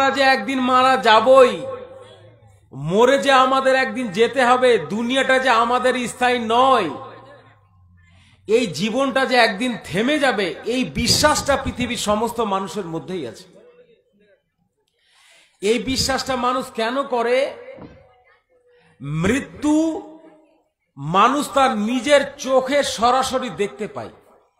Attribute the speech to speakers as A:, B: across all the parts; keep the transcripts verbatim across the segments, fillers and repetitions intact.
A: আমরা যে একদিন মারা যাবই, মরে যে আমাদের একদিন যেতে হবে, দুনিয়াটা যে আমাদের স্থায়ী নয়, এই জীবনটা যে একদিন থেমে যাবে, এই বিশ্বাসটা পৃথিবীর সমস্ত মানুষের মধ্যেই আছে। এই বিশ্বাসটা মানুষ কেন করে? মৃত্যু মানুষ তার নিজের চোখে সরাসরি দেখতে পায়,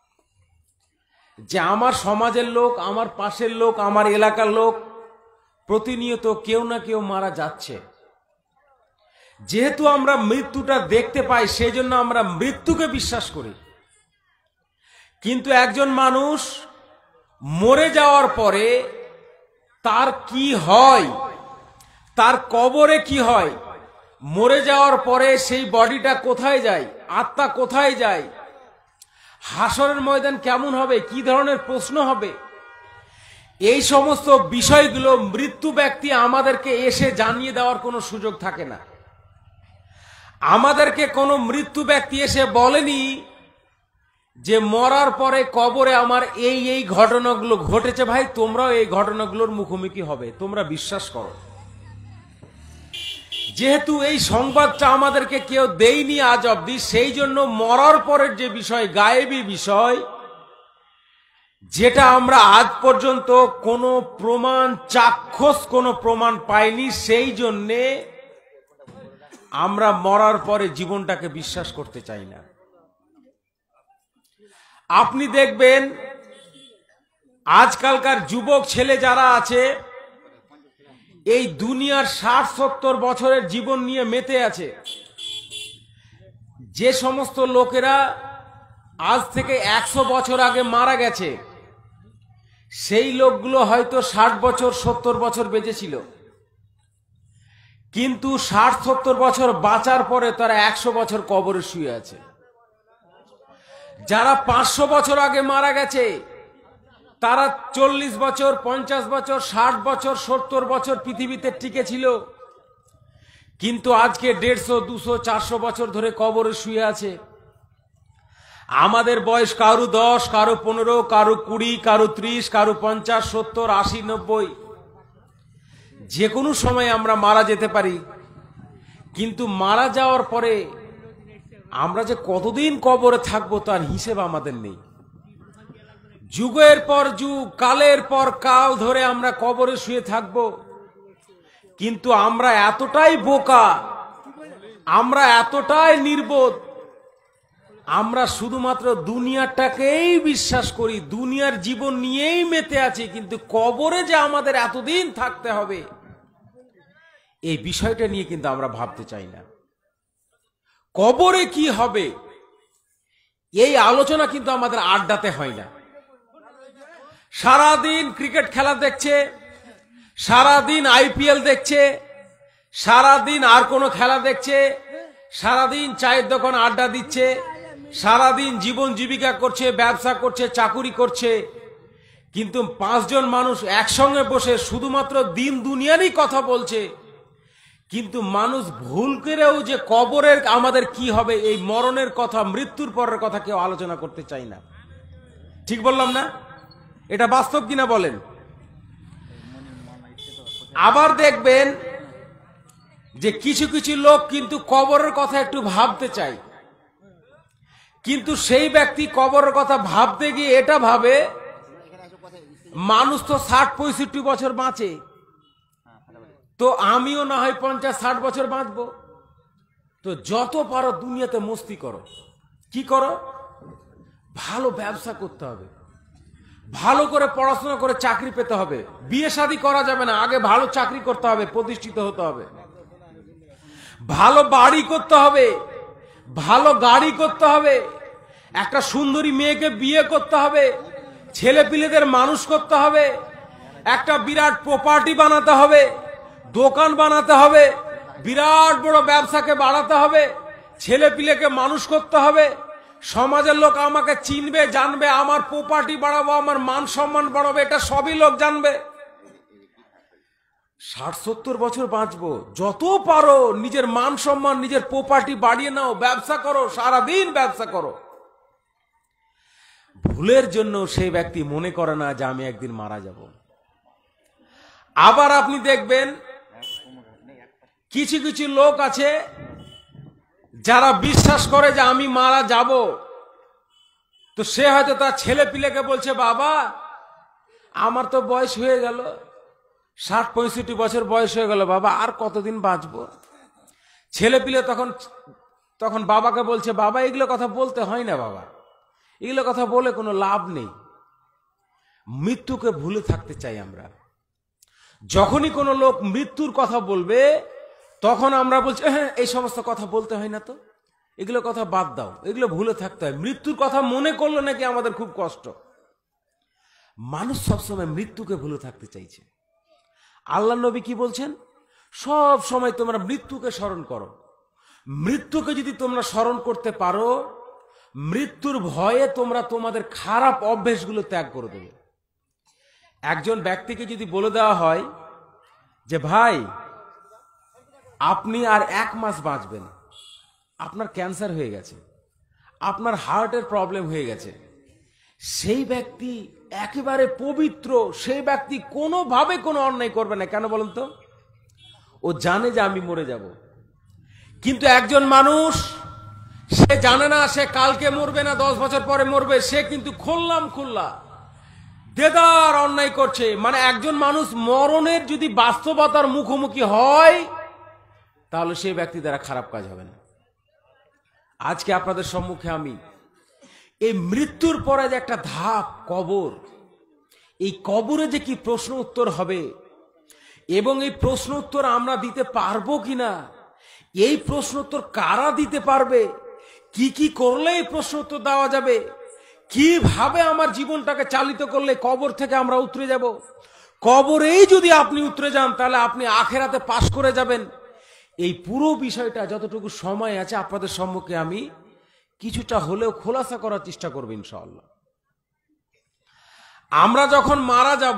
A: যে আমার সমাজের লোক, আমার পাশের লোক, আমার এলাকার লোক প্রতিনিয়ত কেউ না কেউ মারা যাচ্ছে। যেহেতু আমরা মৃত্যুটা দেখতে পাই, সেই জন্য আমরা মৃত্যুকে বিশ্বাস করি। কিন্তু একজন মানুষ মরে যাওয়ার পরে তার কি হয়, তার কবরে কি হয়, মরে যাওয়ার পরে সেই বডিটা কোথায় যায়, আত্মা কোথায় যায়, হাসরের ময়দান কেমন হবে, কি ধরনের প্রশ্ন হবে, এই সমস্ত বিষয়গুলো মৃত্যু ব্যক্তি আমাদেরকে এসে জানিয়ে দেওয়ার কোনো সুযোগ থাকে না। আমাদেরকে কোনো মৃত্যু ব্যক্তি এসে বলেনি যে মরার পরে কবরে আমার এই এই ঘটনাগুলো ঘটেছে, ভাই তোমরাও এই ঘটনাগুলোর মুখোমুখি হবে, তোমরা বিশ্বাস করো। যেহেতু এই সংবাদটা আমাদেরকে কেউ দেয়নি আজ অব্দি, সেই জন্য মরার পরের যে বিষয়, গায়েবী বিষয়, যেটা আমরা আজ পর্যন্ত কোনো প্রমাণ, চাক্ষুষ কোনো প্রমাণ পাইনি, সেই জন্যে আমরা মরার পরে জীবনটাকে বিশ্বাস করতে চাই না। আপনি দেখবেন আজকালকার যুবক ছেলে যারা আছে, এই দুনিয়ার ষাট সত্তর বছরের জীবন নিয়ে মেতে আছে। যে সমস্ত লোকেরা আজ থেকে একশো বছর আগে মারা গেছে, সেই লোকগুলো হয়তো ষাট বছর সত্তর বছর বেঁচে ছিল, কিন্তু ষাট সত্তর বছর বাঁচার পরে তারা একশো বছর কবরে শুয়ে আছে। যারা পাঁচশো বছর আগে মারা গেছে, তারা চল্লিশ বছর, পঞ্চাশ বছর, ষাট বছর, সত্তর বছর পৃথিবীতে টিকে ছিল, কিন্তু আজকে দেড়শো দুশো চারশো বছর ধরে কবরে শুয়ে আছে। আমাদের বয়স কারো দশ, কারো পনেরো, কারো কুড়ি, কারো ত্রিশ, কারো পঞ্চাশ, সত্তর, আশি, নব্বই। যে কোনো সময় আমরা মারা যেতে পারি, কিন্তু মারা যাওয়ার পরে আমরা যে কতদিন কবরে থাকবো তার হিসেব আমাদের নেই। যুগের পর যুগ, কালের পর কাল ধরে আমরা কবরে শুয়ে থাকব, কিন্তু আমরা এতটাই বোকা, আমরা এতটাই নির্বোধ, আমরা শুধুমাত্র দুনিয়াটাকেই বিশ্বাস করি, দুনিয়ার জীবন নিয়েই মেতে আছি, কিন্তু কবরে যে আমাদের এতদিন থাকতে হবে এই বিষয়টা নিয়ে কিন্তু আমরা ভাবতে চাই না। কবরে কি হবে এই আলোচনা কিন্তু আমাদের আড্ডাতে হয় না। সারাদিন ক্রিকেট খেলা দেখছে, সারাদিন আইপিএল দেখছে, সারাদিন আর কোনো খেলা দেখছে, সারাদিন চায়ের দোকান আড্ডা দিচ্ছে, সারাদিন জীবন জীবিকা করছে, ব্যবসা করছে, চাকুরি করছে, কিন্তু পাঁচজন মানুষ একসঙ্গে বসে শুধুমাত্র দিন দুনিয়ারই কথা বলছে, কিন্তু মানুষ ভুল করেও যে কবরের আমাদের কি হবে, এই মরণের কথা, মৃত্যুর পরের কথা কেউ আলোচনা করতে চাই না। ঠিক বললাম না? এটা বাস্তব কিনা বলেন? আবার দেখবেন যে কিছু কিছু লোক কিন্তু কবরের কথা একটু ভাবতে চায়, কিন্তু সেই ব্যক্তি কবরের কথা ভাবতে গিয়ে এটা ভাবে মানুষ তো ষাট পঁয়ষট্টি বছর বাঁচে, তো আমিও না হয় পঞ্চাশ ষাট বছর বাঁচবো। তো যত পারো দুনিয়াতে মস্তি করো। কি করো? ভালো ব্যবসা করতে হবে, ভালো করে পড়াশোনা করে চাকরি পেতে হবে, বিয়ে শাদী করা যাবে না, আগে ভালো চাকরি করতে হবে, প্রতিষ্ঠিত হতে হবে, ভালো বাড়ি করতে হবে, ভালো গাড়ি করতে হবে, একটা সুন্দরী মেয়েকে বিয়ে করতে হবে, ছেলে পিলেদের মানুষ করতে হবে, একটা বিরাট প্রপার্টি বানাতে হবে, দোকান বানাতে হবে, বিরাট বড় ব্যবসাকে বাড়াতে হবে, ছেলে পিলেকে মানুষ করতে হবে, সমাজের লোক আমাকে চিনবে, জানবে, আমার প্রপার্টি বাড়াবো, আমার মান সম্মান বাড়াবে, এটা সবই লোক জানবে। ষাট সত্তর বছর বাঁচবো, যত পারো নিজের মান সম্মান, নিজের প্রপার্টি বাড়িয়ে নাও, ব্যবসা করো, সারাদিন ব্যবসা করো। ভুলের জন্য সেই ব্যক্তি মনে করে না যে আমি একদিন মারা যাব। আবার আপনি দেখবেন কিছু কিছু লোক আছে যারা বিশ্বাস করে যে আমি মারা যাব, তো সে হয়তো তার ছেলে পিলেকে বলছে, বাবা আমার তো বয়স হয়ে গেল, ষাট পঁয়ষট্টি বছর বয়স হয়ে গেল, বাবা আর কতদিন বাঁচবো। ছেলে পিলে তখন তখন বাবাকে বলছে, বাবা এগুলো কথা বলতে হয় না, বাবা এগুলো কথা বলে কোনো লাভ নেই। মৃত্যুকে ভুলে থাকতে চাই আমরা। যখনই কোনো লোক মৃত্যুর কথা বলবে তখন আমরা বলছি, হ্যাঁ এই সমস্ত কথা বলতে হয় না, তো এগুলো কথা বাদ দাও, এগুলো ভুলে থাকতে হয়। মৃত্যুর কথা মনে করলে নাকি আমাদের খুব কষ্ট। মানুষ সবসময় মৃত্যুকে ভুলে থাকতে চাইছে। আল্লাহ নবী কি বলছেন? সব সময় তোমরা মৃত্যুকে স্মরণ করো। মৃত্যুকে যদি তোমরা স্মরণ করতে পারো, মৃত্যুর ভয়ে তোমরা তোমাদের খারাপ অভ্যেসগুলো ত্যাগ করে দেবে। একজন ব্যক্তিকে যদি বলে দেওয়া হয় যে ভাই আপনি আর এক মাস বাঁচবেন, আপনার ক্যান্সার হয়ে গেছে, আপনার হার্টের প্রবলেম হয়ে গেছে, সেই ব্যক্তি একেবারে পবিত্র, সেই ব্যক্তি কোনোভাবে কোনো অন্যায় করবে না। কেন বলুন তো? ও জানে যে আমি মরে যাব। কিন্তু একজন মানুষ, সে জানে না সে কালকে মরবে না দশ বছর পরে মরবে, সে কিন্তু খুললাম খুল্লা দেদার অন্যায় করছে। মানে একজন মানুষ মরণের যদি বাস্তবতার মুখোমুখি হয় তাহলে সেই ব্যক্তি দ্বারা খারাপ কাজ হবে না। আজকে আপনাদের সম্মুখে আমি এই মৃত্যুর পরে যে একটা ধাপ কবর, এই কবরে যে কি প্রশ্ন উত্তর হবে এবং এই প্রশ্ন উত্তর আমরা দিতে পারবো কিনা, এই প্রশ্ন উত্তর কারা দিতে পারবে, কি কি করলে এই প্রশ্ন উত্তর দেওয়া যাবে, কিভাবে আমার জীবনটাকে চালিত করলে কবর থেকে আমরা উতরে যাব, কবরেই যদি আপনি উতরে যান তাহলে আপনি আখেরাতে পাশ করে যাবেন। এই পুরো বিষয়টা যতটুকু সময় আছে আপনাদের সম্মুখে আমি কিছুটা হলেও খোলাসা করার চেষ্টা করব ইনশাআল্লাহ। আমরা যখন মারা যাব,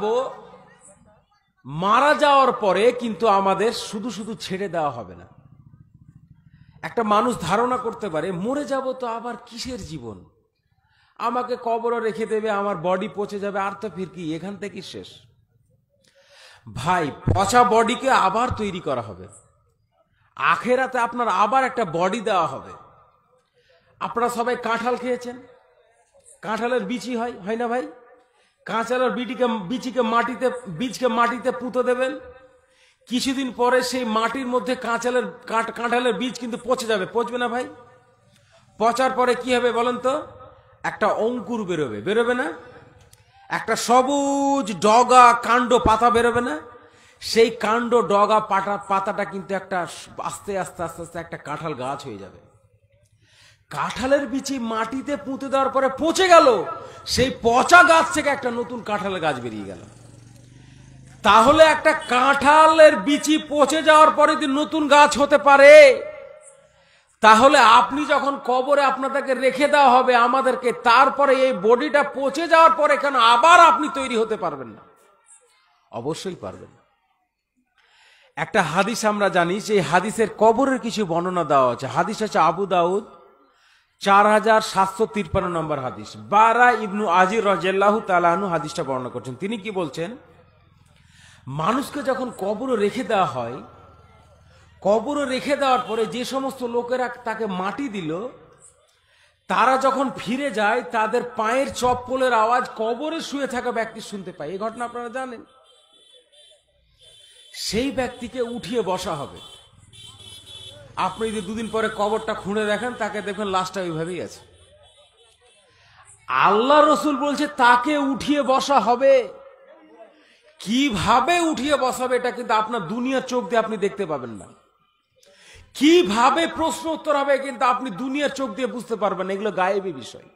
A: মারা যাওয়ার পরে কিন্তু আমাদের শুধু শুধু ছেড়ে দেওয়া হবে না। একটা মানুষ ধারণা করতে পারে মরে যাব তো আবার কিসের জীবন, আমাকে কবরে রেখে দেবে, আমার বডি পচে যাবে, আর তো ফির কি এখান থেকে শেষ। ভাই পচা বডিকে আবার তৈরি করা হবে, আখেরাতে আপনার আবার একটা বডি দেওয়া হবে। আপনারা সবাই কাঁঠাল খেয়েছেন, কাঁঠালের বিচি হয় হয় না ভাই? কাঁঠালের বিটিকে বিচিকে মাটিতে বীজকে মাটিতে পুঁতে দেবেন, কিছুদিন পরে সেই মাটির মধ্যে কাঁঠালের কাঁঠালের বীজ কিন্তু পচে যাবে, পচবে না ভাই? পচার পরে কি হবে বলেন তো? একটা অঙ্কুর বেরোবে, বেরোবে না? একটা সবুজ ডগা কাণ্ড পাতা বেরোবে না? সেই কাণ্ড ডগা পাতা পাতাটা কিন্তু একটা আস্তে আস্তে আস্তে আস্তে একটা কাঁঠাল গাছ হয়ে যাবে। কাঁঠালের বিচি মাটিতে পুঁতে দেওয়ার পরে পচে গেল, সেই পচা গাছ থেকে একটা নতুন কাঁঠালের গাছ বেরিয়ে গেল। তাহলে একটা কাঁঠালের বিচি পচে যাওয়ার পরে যদি নতুন গাছ হতে পারে, তাহলে আপনি যখন কবরে আপনাদেরকে রেখে দেওয়া হবে আমাদেরকে, তারপরে এই বডিটা পচে যাওয়ার পরে কেন আবার আপনি তৈরি হতে পারবেন না? অবশ্যই পারবেন। একটা হাদিস আমরা জানি, সেই হাদিসের কবরের কিছু বর্ণনা দেওয়া আছে। হাদিস আছে আবু দাউদ চার হাজার সাতশো তিপ্পান্ন নম্বর হাদিস। বারা ইবনু আজির রাদিয়াল্লাহু তাআলা আনহু হাদিসটা বর্ণনা করছেন। তিনি কি বলছেন? মানুষকে যখন কবরে রেখে দেওয়া হয়, কবরে রেখে দেওয়ার পরে যে সমস্ত লোকেরা তাকে মাটি দিল, তারা যখন ফিরে যায় তাদের পায়ের চপ্পলের আওয়াজ কবরে শুয়ে থাকা ব্যক্তি শুনতে পায়। এই ঘটনা আপনারা জানেন। সেই ব্যক্তিকে উঠিয়ে বসা হবে। আপনি যদি দুদিন পরে কবরটা খুঁড়ে দেখেন, তাকে দেখবেন লাশটা ওইভাবেই আছে। আল্লাহ রসুল বলছে তাকে উঠিয়ে বসা হবে। কিভাবে উঠিয়ে বসাবে এটা কিন্তু আপনার দুনিয়ার চোখ দিয়ে আপনি দেখতে পাবেন না। কিভাবে প্রশ্ন উত্তর হবে কিন্তু আপনি দুনিয়ার চোখ দিয়ে বুঝতে পারবেন, এগুলো গায়েবী বিষয়।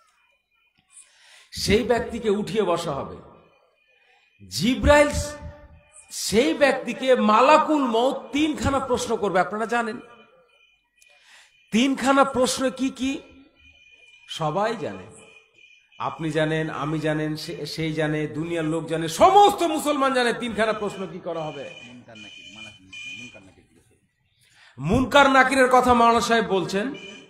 A: সেই ব্যক্তিকে উঠিয়ে বসা হবে। জিব্রাইল সেই ব্যক্তিকে মালাকুল মউত তিনখানা প্রশ্ন করবে, আপনারা জানেন। তিনখানা প্রশ্ন কি কি সবাই জানে, আপনি জানেন, আমি জানেন, সেই জানে, দুনিয়ার লোক জানে, সমস্ত মুসলমান জানে। তিনখানা প্রশ্ন কি করা হবে? মুনকার নাকিরের কথা মাওলানা সাহেব বলছেন।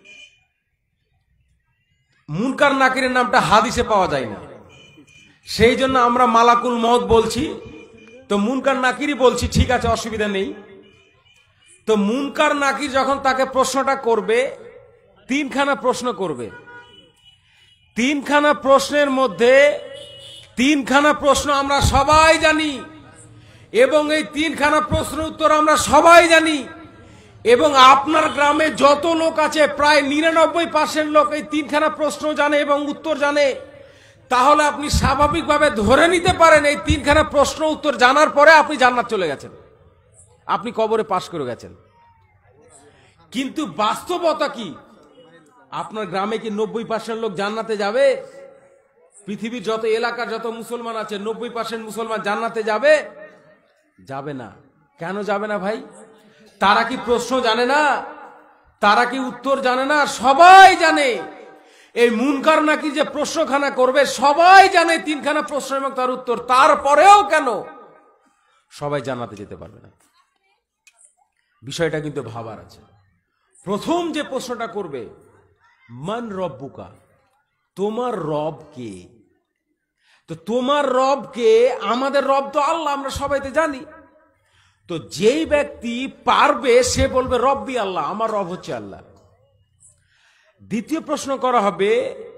A: মুনকার নাকিরের নামটা হাদিসে পাওয়া যায় না, সেই জন্য আমরা মালাকুল মউত বলছি। তো মুনকার নাকিরই বলছি, ঠিক আছে অসুবিধা নেই। তো মুনকার নাকির যখন তাকে প্রশ্নটা করবে, তিনখানা প্রশ্ন করবে। তিনখানা প্রশ্নের মধ্যে তিনখানা প্রশ্ন আমরা সবাই জানি, এবং এই তিনখানা প্রশ্ন উত্তর আমরা সবাই জানি, এবং আপনার গ্রামে যত লোক আছে প্রায় নিরানব্বই পার্সেন্ট লোক এই তিনখানা প্রশ্ন জানে এবং উত্তর জানে। তাহলে আপনি স্বাভাবিকভাবে ধরে নিতে পারেন এই তিনখানা প্রশ্ন উত্তর জানার পরে আপনি জান্নাত চলে গেছেন, আপনি কবরে পাশ করে গেছেন। কিন্তু বাস্তবতা কি? আপনার গ্রামে কি নব্বই পার্সেন্ট লোক জান্নাতে যাবে? পৃথিবীর যত এলাকার যত মুসলমান আছে নব্বই পার্সেন্ট মুসলমান জান্নাতে যাবে? যাবে না। কেন যাবে না ভাই? তারা কি প্রশ্ন জানে না? তারা কি উত্তর জানে না? সবাই জানে। এই মুনকার নাকি যে প্রশ্নখানা করবে সবাই জানে তিনখানা প্রশ্ন এবং তার উত্তর, তারপরেও কেন সবাই জান্নাতে যেতে পারবে না? বিষয়টা কিন্তু ভাবার আছে। প্রথম যে প্রশ্নটা করবে, মান রব্বুকা, তোমার রব কে? তো তোমার রব কে? আমাদের রব তো আল্লাহ, আমরা সবাই তো জানি। তো যেই ব্যক্তি পারবে সে বলবে রব্বি আল্লাহ, আমার রব হচ্ছে আল্লাহ। দ্বিতীয় প্রশ্ন করা হবে,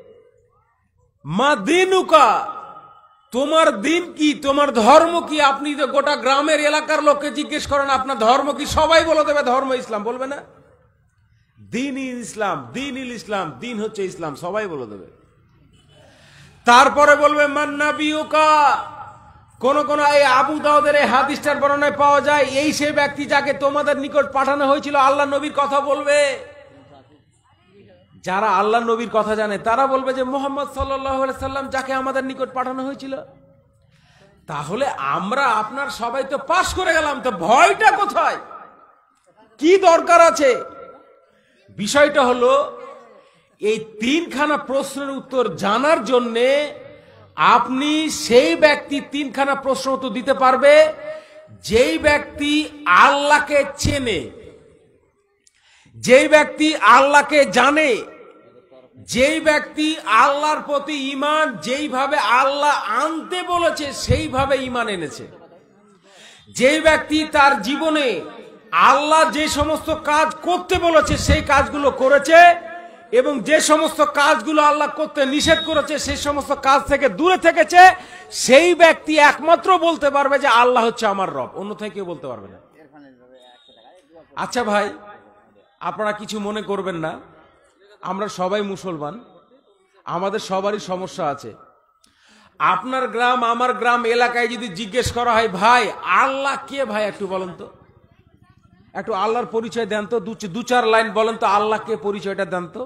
A: মা দিনুকা, তোমার দিন কি, তোমার ধর্ম কি? আপনি তো গোটা গ্রামের এলাকার লোককে জিজ্ঞেস করেন আপনার ধর্ম কি, সবাই বলে দেবে ধর্ম ইসলাম, বলবে না? দিন ইসলাম, দিন ইল ইসলাম, দিন হচ্ছে ইসলাম, সবাই বলে দেবে। তারপরে বলবে মান নাবিয়ুকা, কোন কোন এই আবু দাউদের এই হাদিসটার বর্ণনায় পাওয়া যায় এই সেই ব্যক্তি যাকে তোমাদের নিকট পাঠানো হয়েছিল, আল্লাহ নবীর কথা বলবে। যারা আল্লাহ নবীর কথা জানে তারা বলবে যে মুহাম্মদ সাল্লাল্লাহু আলাইহি সাল্লাম যাকে আমাদের নিকট পাঠানো হয়েছিল। তাহলে আমরা আপনার সবাই তো পাশ করে গেলাম, তো ভয়টা কোথায়? কি দরকার আছে? বিষয়টা হলো এই তিনখানা প্রশ্নের উত্তর জানার জন্যে আপনি সেই ব্যক্তি তিনখানা প্রশ্ন উত্তর দিতে পারবে যেই ব্যক্তি আল্লাহকে চেনে, যেই ব্যক্তি আল্লাহকে জানে, যেই ব্যক্তি আল্লাহর প্রতি ঈমান যেইভাবে আল্লাহ আনতে বলেছে সেইভাবে ঈমান এনেছে, যেই ব্যক্তি তার জীবনে আল্লাহ যে সমস্ত কাজ করতে বলেছে সেই কাজগুলো করেছে, এবং যে সমস্ত কাজগুলো আল্লাহ করতে নিষেধ করেছে সেই সমস্ত কাজ থেকে দূরে থেকেছে, সেই ব্যক্তি একমাত্র বলতে পারবে যে আল্লাহ হচ্ছে আমার রব, অন্যথায় কেউ বলতে পারবে না। আচ্ছা ভাই, আপনারা কিছু মনে করবেন না, আমরা সবাই মুসলমান, আমাদের সবারই সমস্যা আছে। আপনার গ্রাম আমার গ্রাম এলাকায় যদি জিজ্ঞেস করা হয় ভাই আল্লাহ কে, ভাই একটু বলেন তো, একটু আল্লাহর পরিচয় দেন তো, দু চার লাইন বলেন তো আল্লাহকে পরিচয়টা দেন তো।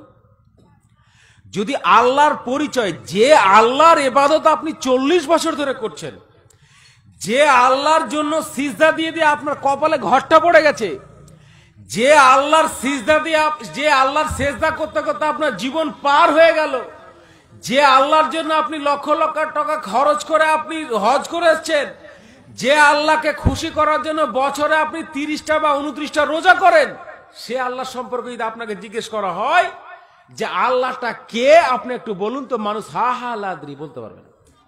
A: যদি আল্লাহর পরিচয়, যে আল্লাহর ইবাদত আপনি চল্লিশ বছর ধরে করছেন, যে আল্লাহর জন্য সিজদা দিয়ে দিয়ে আপনার কপালে ঘরটা পড়ে গেছে, যে আল্লাহর সিজদা দিয়ে যে আল্লাহর সিজদা করতে করতে আপনার জীবন পার হয়ে গেল, যে আল্লাহর জন্য আপনি লক্ষ লক্ষ টাকা খরচ করে আপনি হজ করে এসেছেন, যে আল্লাহকে খুশি করার জন্য বছরে আপনি তিরিশটা বা উনত্রিশটা রোজা করেন, সে আল্লাহ সম্পর্কে যদি আপনাকে জিজ্ঞেস করা হয় যে আল্লাহটা কে, আপনি একটু বলুন তো, মানুষ হা হা লাদ্রি বলতে পারবেন।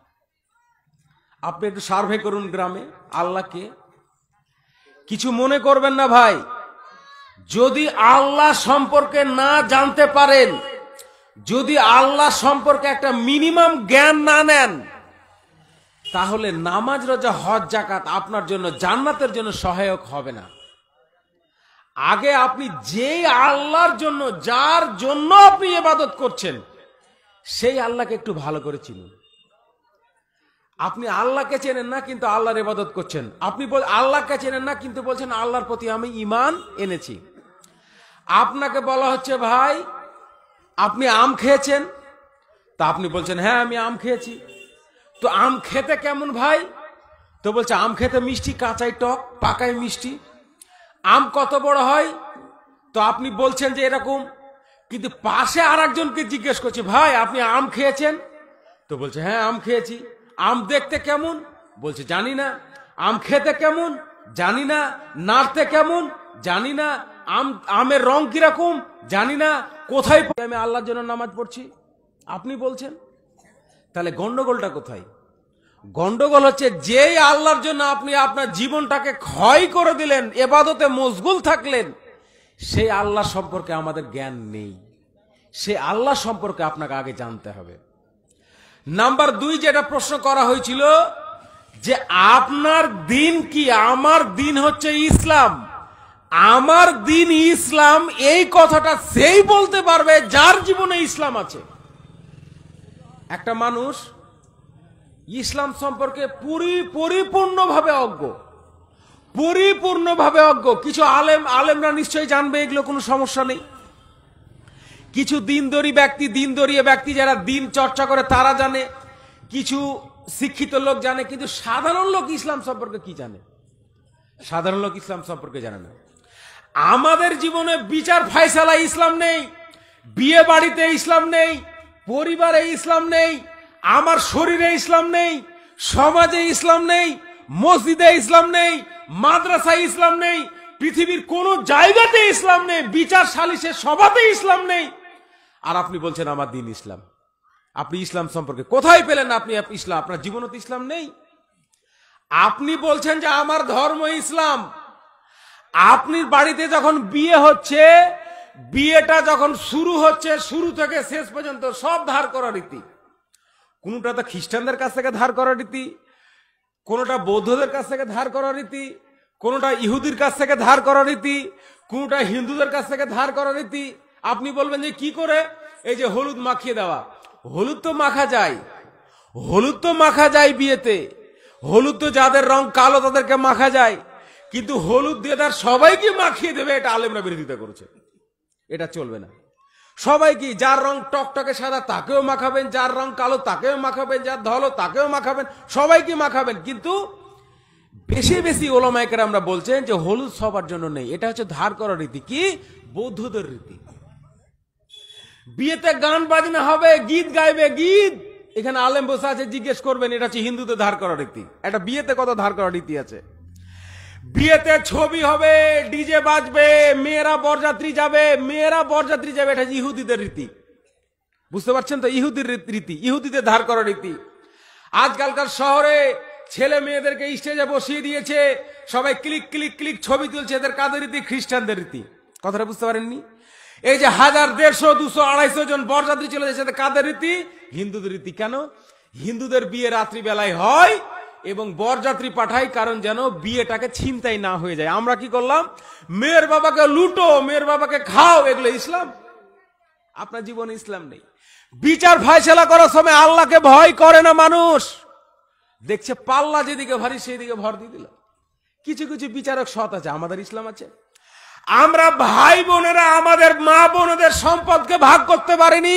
A: আপনি একটু সার্ভে করুন গ্রামে আল্লাহ কে। কিছু মনে করবেন না ভাই, যদি আল্লাহ সম্পর্কে না জানতে পারেন, যদি আল্লাহ সম্পর্কে একটা মিনিমাম জ্ঞান না নেন, তাহলে নামাজ রোজা হজ যাকাত আপনার জন্য জান্নাতের জন্য সহায়ক হবে না। আগে আপনি যে আল্লাহর জন্য, যার জন্য আপনি ইবাদত করছেন, সেই আল্লাহকে একটু ভালো করে চিনুন। আপনি আল্লাহকে চেনেন না কিন্তু আল্লাহর ইবাদত করছেন, আপনি আল্লাহকে চেনেন না কিন্তু বলছেন আল্লাহর প্রতি আমি ঈমান এনেছি। আপনাকে বলা হচ্ছে ভাই আপনি আম খেয়েছেন, তা আপনি বলছেন হ্যাঁ আমি আম খেয়েছি। তো আম খেতে কেমন ভাই? তো বলছে আম খেতে মিষ্টি, কাঁচাই টক, পাকাই মিষ্টি। আম কত বড় হয়? তো আপনি বলছেন যে এরকম, কিন্তু পাশে আর একজনকে জিজ্ঞেস করছে ভাই আপনি আম খেয়েছেন? তো বলছে হ্যাঁ আম খেয়েছি। আম দেখতে কেমন? বলছে জানি না। আম খেতে কেমন? জানি না। নাড়তে কেমন? জানি না। আম আমের রং কিরকম? জানি না। কোথায় আমি আল্লাহর জন্য নামাজ পড়ছি আপনি বলছেন? তাহলে গন্ডগোলটা কোথায়? গন্ডগোল হচ্ছে যেই আল্লাহর জন্য আপনি আপনার জীবনটাকে ক্ষয় করে দিলেন, ইবাদতে মশগুল থাকলেন, সেই আল্লাহ সম্পর্কে আমাদের জ্ঞান নেই। সে আল্লাহ সম্পর্কে আপনাকে আগে জানতে হবে। নাম্বার দুই, যেটা প্রশ্ন করা হয়েছিল যে আপনার দিন কি? আমার দিন হচ্ছে ইসলাম। আমার দিন ইসলাম, এই কথাটা সেই বলতে পারবে যার জীবনে ইসলাম আছে। একটা মানুষ ইসলাম সম্পর্কে পুরি পরিপূর্ণভাবে অজ্ঞ, পরিপূর্ণভাবে অজ্ঞ। কিছু আলেম আলেমরা নিশ্চয়ই জানবে, এগুলো কোনো সমস্যা নেই। কিছু দিনদরি ব্যক্তি, দিনদরিয়া ব্যক্তি যারা দিন চর্চা করে তারা জানে, কিছু শিক্ষিত লোক জানে, কিন্তু সাধারণ লোক ইসলাম সম্পর্কে কি জানে? সাধারণ লোক ইসলাম সম্পর্কে জানে না। আমাদের জীবনে বিচার ফায়সালা ইসলাম নেই, বিয়ে বাড়িতে ইসলাম নেই, পরিবারে ইসলাম নেই, আমার শরীরে ইসলাম নেই, সমাজে ইসলাম নেই, মসজিদে ইসলাম নেই, মাদ্রাসায় ইসলাম নেই, পৃথিবীর কোন জায়গাতে ইসলাম নেই, বিচার সালিশের সভাতে ইসলাম নেই। আর আপনি বলছেন আমার দিন ইসলাম। আপনি ইসলাম সম্পর্কে কোথায় পেলেন? আপনি ইসলাম, আপনার জীবনে তো ইসলাম নেই। আপনি বলছেন যে আমার ধর্ম ইসলাম। আপনি বাড়িতে যখন বিয়ে হচ্ছে, বিয়েটা যখন শুরু হচ্ছে, শুরু থেকে শেষ পর্যন্ত সব ধার করা রীতি। কোনটা তো খ্রিস্টানদের কাছ থেকে ধার করা রীতি, কোনটা বৌদ্ধদের কাছ থেকে ধার করা রীতি, কোনটা ইহুদির কাছ থেকে ধার করা রীতি, কোনটা হিন্দুদের কাছ থেকে ধার করা রীতি। আপনি বলবেন যে কি করে? এই যে হলুদ মাখিয়ে দেওয়া, হলুদ তো মাখা যায়, হলুদ তো মাখা যায় বিয়েতে। হলুদ তো যাদের রং কালো তাদেরকে মাখা যায়, কিন্তু হলুদ দিয়ে তার সবাইকে মাখিয়ে দেবে, এটা আলেমরা বিরোধিতা করেছে। এটা চলবে না। সবাই কি, যার রং টকটকে সাদা তাকেও মাখাবেন, যার রং কালো তাকেও মাখাবেন, যার ধলো তাকেও মাখাবেন, সবাইকে মাখাবেন। কিন্তু বেশি বেশি ওলামায়ে কেরামরা বলছেন যে হলুদ সবার জন্য নেই, এটা হচ্ছে ধার করার রীতি। কি? বৌদ্ধদের রীতি। বিয়েতে গান বাজনা হবে, গীত গাইবে, গীত। এখানে আলেম বসে আছে, জিজ্ঞেস করবেন, এটা হচ্ছে হিন্দুদের ধার করার রীতি। এটা বিয়েতে কত ধার করার রীতি আছে? বিয়েতে ছবি হবে, ডিজে বাজবে, মেয়েরা বরযাত্রী যাবে, মেয়েরা বরযাত্রী যাবে, এটা ইহুদিদের রীতি। বুঝতে পারছেন তো? ইহুদির রীতি, ইহুদিদের ধার করার রীতি। আজকালকার শহরে ছেলে মেয়েদেরকে স্টেজে বসিয়ে দিয়েছে, সবাই ক্লিক ক্লিক ক্লিক ছবি তুলছে, এদের কাদের রীতি? খ্রিস্টানদের রীতি। কথাটা বুঝতে পারেননি? এই যে হাজার দেড়শো দুশো আড়াইশো জন বরযাত্রী চলে যাচ্ছে, কাদের রীতি? হিন্দুদের রীতি। কেন? হিন্দুদের বিয়ে রাত্রি বেলায় হয় এবং বরযাত্রী পাঠাই, কারণ যেন বিয়েটাকে ছিনতাই না হয়ে যায়। আমরা কি করলাম? মেয়ের বাবাকে লুটো, মেয়ের বাবাকে খাও, এগুলো ইসলাম? আপনার জীবনে ইসলাম নেই। বিচার ফায়সালা করার সময় আল্লাহকে ভয় করে না মানুষ, দেখছে পাল্লা যেদিকে ভারী সেদিকে ভর দিয়ে দিল। কিছু কিছু বিচারক সৎ আছে, আমাদের ইসলাম আছে। আমরা ভাই বোনেরা আমাদের মা বোনদের সম্পদকে ভাগ করতে পারিনি।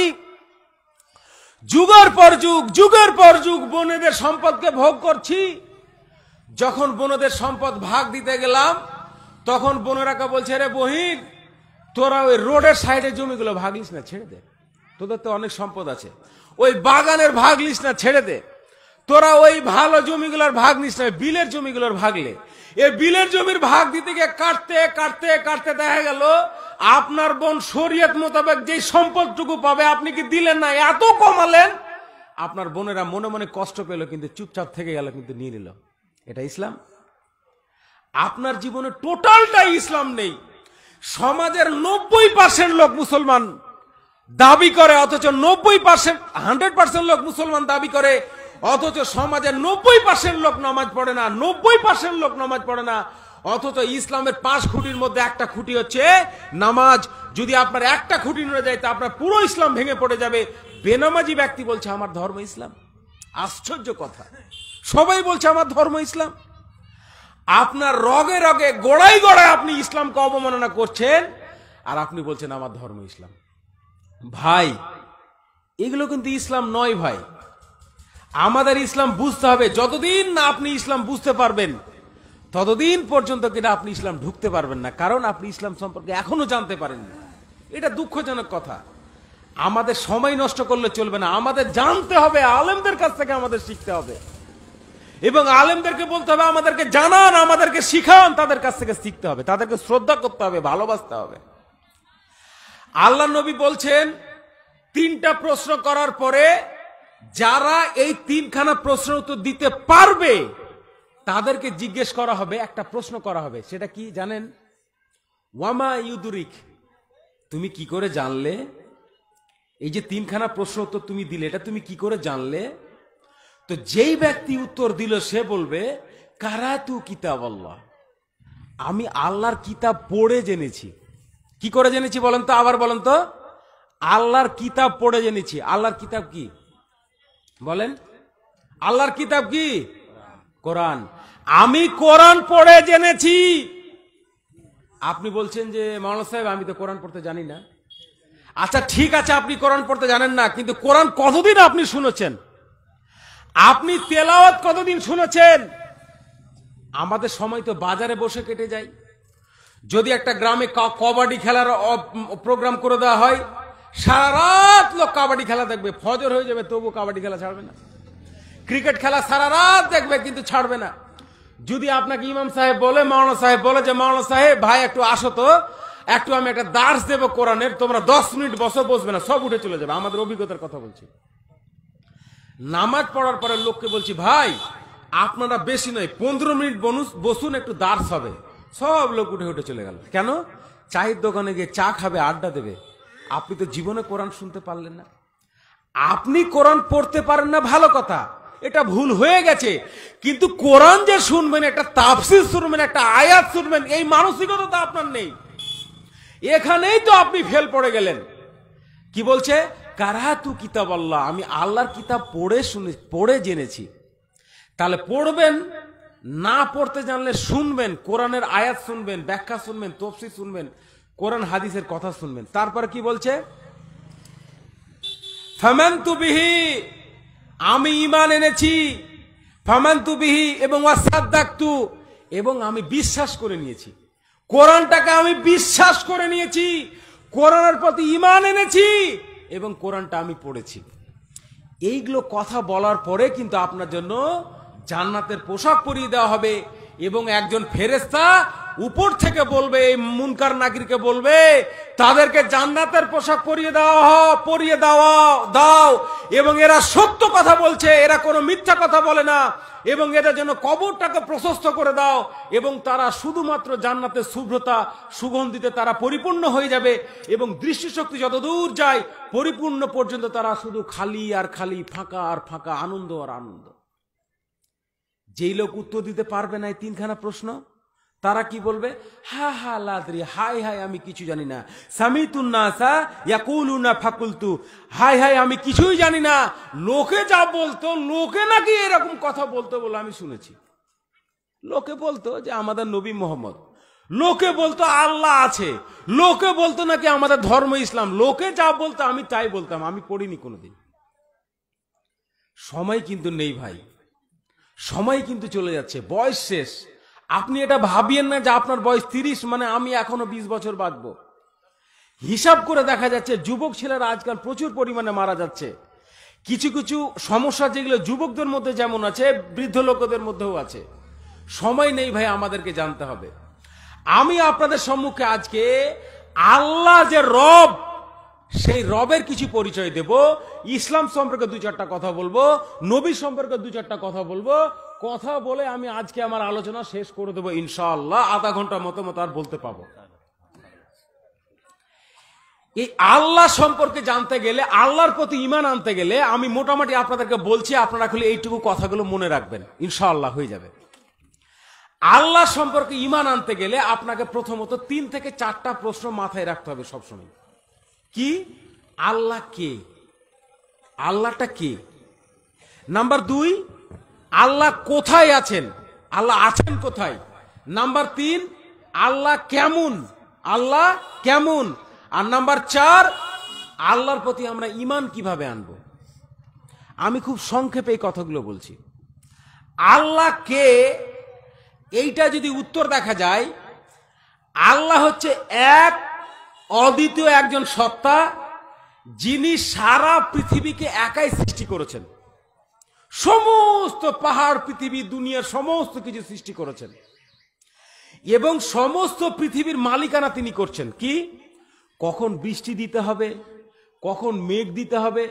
A: যুগের পর যুগ, যুগের পর যুগ বোনেদের সম্পদকে ভোগ করছি। যখন বোনদের সম্পদ ভাগ দিতে গেলাম, তখন বোনেরাকে বলছে, রে বহিন, তোরা ওই রোডের সাইডে জমিগুলো ভাগ লিস না, ছেড়ে দে। তোদের তো অনেক সম্পদ আছে, ওই বাগানের ভাগ লিস না, ছেড়ে দে। তোরা ওই ভালো জমিগুলোর ভাগ নিস না, বিলের জমিগুলোর ভাগলে। এই বিলের জমির ভাগ দিতে গিয়ে কাটতে কাটতে কাটতে দেখা গেল আপনার বোন শরীয়ত মোতাবেক যে সম্পদটুকু পাবে আপনি কি দিলেন না, এত কমালেন। আপনার বোনেরা মনে মনে কষ্ট পেল, কিন্তু চুপচাপ থেকে গেল, কিন্তু নিয়ে নিল। এটা ইসলাম? আপনার জীবনে টোটালটাই ইসলাম নেই। সমাজের নব্বই পার্সেন্ট লোক মুসলমান দাবি করে, অথচ নব্বই পার্সেন্ট হান্ড্রেড পার্সেন্ট লোক মুসলমান দাবি করে, অথচ সমাজের নব্বই পার্সেন্ট লোক নামাজ পড়ে না, নব্বই পার্সেন্ট লোক নামাজ পড়ে না। অথচ ইসলামের পাঁচ খুঁটির মধ্যে একটা খুঁটি হচ্ছে নামাজ। যদি আপনার একটা খুঁটি নড়ে যায় তা আপনার পুরো ইসলাম ভেঙে পড়ে যাবে। বেনামাজি ব্যক্তি বলছে আমার ধর্ম ইসলাম। আশ্চর্য কথা, সবাই বলছে আমার ধর্ম ইসলাম। আপনার রগে রগে গোড়ায় গোড়ায় আপনি ইসলামকে অবমাননা করছেন, আর আপনি বলছেন আমার ধর্ম ইসলাম। ভাই, এগুলো কিন্তু ইসলাম নয় ভাই। আমাদের ইসলাম বুঝতে হবে। যতদিন না আপনি ইসলাম বুঝতে পারবেন, ততদিন পর্যন্ত কিনা আপনি ইসলাম ঢুকতে পারবেন না, কারণ আপনি ইসলাম সম্পর্কে এখনো জানতে পারেননি। এটা দুঃখজনক কথা। আমাদের সময় নষ্ট করলে চলবে না, আমাদের জানতে হবে, আলেমদের কাছ থেকে আমাদের শিখতে হবে, এবং আলেমদেরকে বলতে হবে আমাদেরকে জানান, আমাদেরকে শিখান, তাদের কাছ থেকে শিখতে হবে, তাদেরকে শ্রদ্ধা করতে হবে, ভালোবাসতে হবে। আল্লাহ নবী বলছেন, তিনটা প্রশ্ন করার পরে যারা এই তিনখানা প্রশ্নের উত্তর দিতে পারবে তাদেরকে জিজ্ঞেস করা হবে, একটা প্রশ্ন করা হবে। সেটা কি জানেন? ওয়ামা ইউদুরিক, তুমি কি করে জানলে? এই যে তিনখানা প্রশ্ন উত্তর তুমি দিলে, এটা তুমি কি করে জানলে? তো যেই ব্যক্তি উত্তর দিল সে বলবে কারাতু কিতাব আল্লাহ, আমি আল্লাহর কিতাব পড়ে জেনেছি। কি করে জেনেছি বলেন তো, আবার বলেন তো। আল্লাহর কিতাব পড়ে জেনেছি। আল্লাহর কিতাব কি বলেন? আল্লাহর কিতাব কি? কোরআন। আমি কোরআন পড়ে জেনেছি। আপনি বলছেন যে মাওলানা সাহেব আমি তো কোরআন পড়তে জানি না। আচ্ছা ঠিক আছে, আপনি কোরআন পড়তে জানেন না, কিন্তু কোরআন কতদিন আপনি শুনেছেন? আপনি তেলাওয়াত কতদিন শুনেছেন? আমাদের সময় তো বাজারে বসে কেটে যায়। যদি একটা গ্রামে কবাডি খেলার প্রোগ্রাম করে দেওয়া হয়, সারা রাত লোক কাবাডি খেলা দেখবে, ফজর হয়ে যাবে তবু কাবাডি খেলা ছাড়বে না। ক্রিকেট খেলা সারা রাত দেখবে কিন্তু ছাড়বে না। যদি আপনাকে ইমাম সাহেব বলে, মাওলানা সাহেব বলে যে মাওলানা সাহেব ভাই একটু আসো তো, একটু আমি একটা দার্স দেবো কোরআনের, তোমরা দশ মিনিট বসো, বসবে না, সব উঠে চলে যাবে। আমাদের অভিজ্ঞতার কথা বলছি। নামাজ পড়ার পরে লোককে বলছি ভাই আপনারা বেশি নয় পনেরো মিনিট বসুন, একটু দার্স হবে, সব লোক উঠে উঠে চলে গেল। কেন? চায়ের দোকানে গিয়ে চা খাবে, আড্ডা দেবে। আপনি তো জীবনে কোরআন শুনতে পারলেন না। আপনি কোরআন পড়তে পারেন না, ভালো কথা, এটা ভুল হয়ে গেছে, কিন্তু কোরআন যে শুনবেন, একটা তাফসীর শুনবেন, একটা আয়াত শুনবেন, এই মানসিকতা তো আপনার নেই। এখানেই তো আপনি ফেল পড়ে গেলেন। কি বলছে? কারাতু কিতাব আল্লাহ, আমি আল্লাহর কিতাব পড়ে শুনে পড়ে জেনেছি। তাহলে পড়বেন, না পড়তে জানলে শুনবেন, কোরআনের আয়াত শুনবেন, ব্যাখ্যা শুনবেন, তাফসীর শুনবেন, কোরআন হাদিসের কথা শুনবেন। তারপরে কি বলছে? ফামানতু বিহি, আমি ঈমান এনেছি, ফামানতু বিহি এবং ওয়াসাদদাকতু, এবং আমি বিশ্বাস করে নিয়েছি। কোরআনটাকে আমি বিশ্বাস করে নিয়েছি, কোরআনের প্রতি ঈমান এনেছি এবং কোরআনটা আমি পড়েছি। এইগুলো কথা বলার পরে কিন্তু আপনার জন্য জান্নাতের পোশাক পরিয়ে দেওয়া হবে এবং একজন ফেরেশতা উপর থেকে বলবে, এই মুনকার নাকিরকে বলবে তাদেরকে জান্নাতের পোশাক পরিয়ে দেওয়া পরিয়ে দেওয়া দাও, এবং এরা সত্য কথা বলছে, এরা কোনো মিথ্যা কথা বলে না, এবং এদের জন্য কবরটাকে প্রশস্ত করে দাও, এবং তারা শুধুমাত্র জান্নাতের শুভ্রতা সুগন্ধিতে তারা পরিপূর্ণ হয়ে যাবে, এবং দৃষ্টিশক্তি যত দূর যায় পরিপূর্ণ পর্যন্ত তারা শুধু খালি আর খালি, ফাঁকা আর ফাঁকা, আনন্দ আর আনন্দ। যেই লোক উত্তর দিতে পারবে না এই তিনখানা প্রশ্ন, তারা কি বলবে? হা হা লাদ্রি, হাই হাই আমি কিছু জানি না। সামিতুন নাসা ইয়াকুলুনা ফাকুলতু, হাই হাই আমি কিছুই জানি না, লোকে যা বলতো, লোকে নাকি এরকম কথা বলতো বলে আমি শুনেছি। লোকে বলতো যে আমাদের নবী মোহাম্মদ, লোকে বলতো আল্লাহ আছে, লোকে বলতো নাকি আমাদের ধর্ম ইসলাম, লোকে যা বলতো আমি তাই বলতাম, আমি পড়িনি কোনোদিন। সময় কিন্তু নেই ভাই, সময় কিন্তু চলে যাচ্ছে, বয়স শেষ। আপনি এটা ভাবিয়েন না যে আপনার বয়স তিরিশ মানে আমি এখনো বিশ বছর বাঁচবো। হিসাব করে দেখা যাচ্ছে যুবক ছেলেরা আজকাল প্রচুর পরিমাণে মারা যাচ্ছে। কিছু কিছু সমস্যা যেগুলো যুবকদের মধ্যে যেমন আছে, বৃদ্ধ লোকদের মধ্যেও আছে। সময় নেই ভাই, আমাদেরকে জানতে হবে। আমি আপনাদের সম্মুখে আজকে আল্লাহ যে রব, সেই রবের কিছু পরিচয় দেব, ইসলাম সম্পর্কে দু চারটা কথা বলবো, নবী সম্পর্কে দু চারটা কথা বলবো। কথা বলে আমি আজকে আমার আলোচনা শেষ করে দেবো ইনশাআল্লাহ, আধা ঘন্টা মতো মতো আর বলতে পাবো। এই আল্লাহ সম্পর্কে জানতে গেলে, আল্লাহর প্রতি ঈমান আনতে গেলে আমি মোটামুটি আপনাদেরকে বলছি, আপনারা খালি এইটুকু কথাগুলো মনে রাখবেন, ইনশাআল্লাহ হয়ে যাবে। আল্লাহ সম্পর্কে ঈমান আনতে গেলে আপনাকে প্রথমত তিন থেকে চারটা প্রশ্ন মাথায় রাখতে হবে সবসময়। কি? আল্লাহ কে? আল্লাহটা কে? নাম্বার দুই, আল্লাহ কোথায় আছেন? আল্লাহ আছেন কোথায়? নাম্বার তিন, আল্লাহ কেমন? আল্লাহ কেমন? আর নাম্বার চার, আল্লাহর প্রতি আমরা ঈমান কিভাবে আনবো? আমি খুব সংক্ষেপে এই কথাগুলো বলছি। আল্লাহ কে, এইটা যদি উত্তর দেখা যায়, আল্লাহ হচ্ছে এক অদ্বিতীয় একজন সত্তা, যিনি সারা পৃথিবীকে একাই সৃষ্টি করেছেন। সমস্ত পাহাড়, পৃথিবী, দুনিয়ার সমস্ত কিছু সৃষ্টি করেছেন, এবং সমস্ত পৃথিবীর মালিকানা তিনি করছেন। কি? কখন বৃষ্টি দিতে হবে, কখন মেঘ দিতে হবে,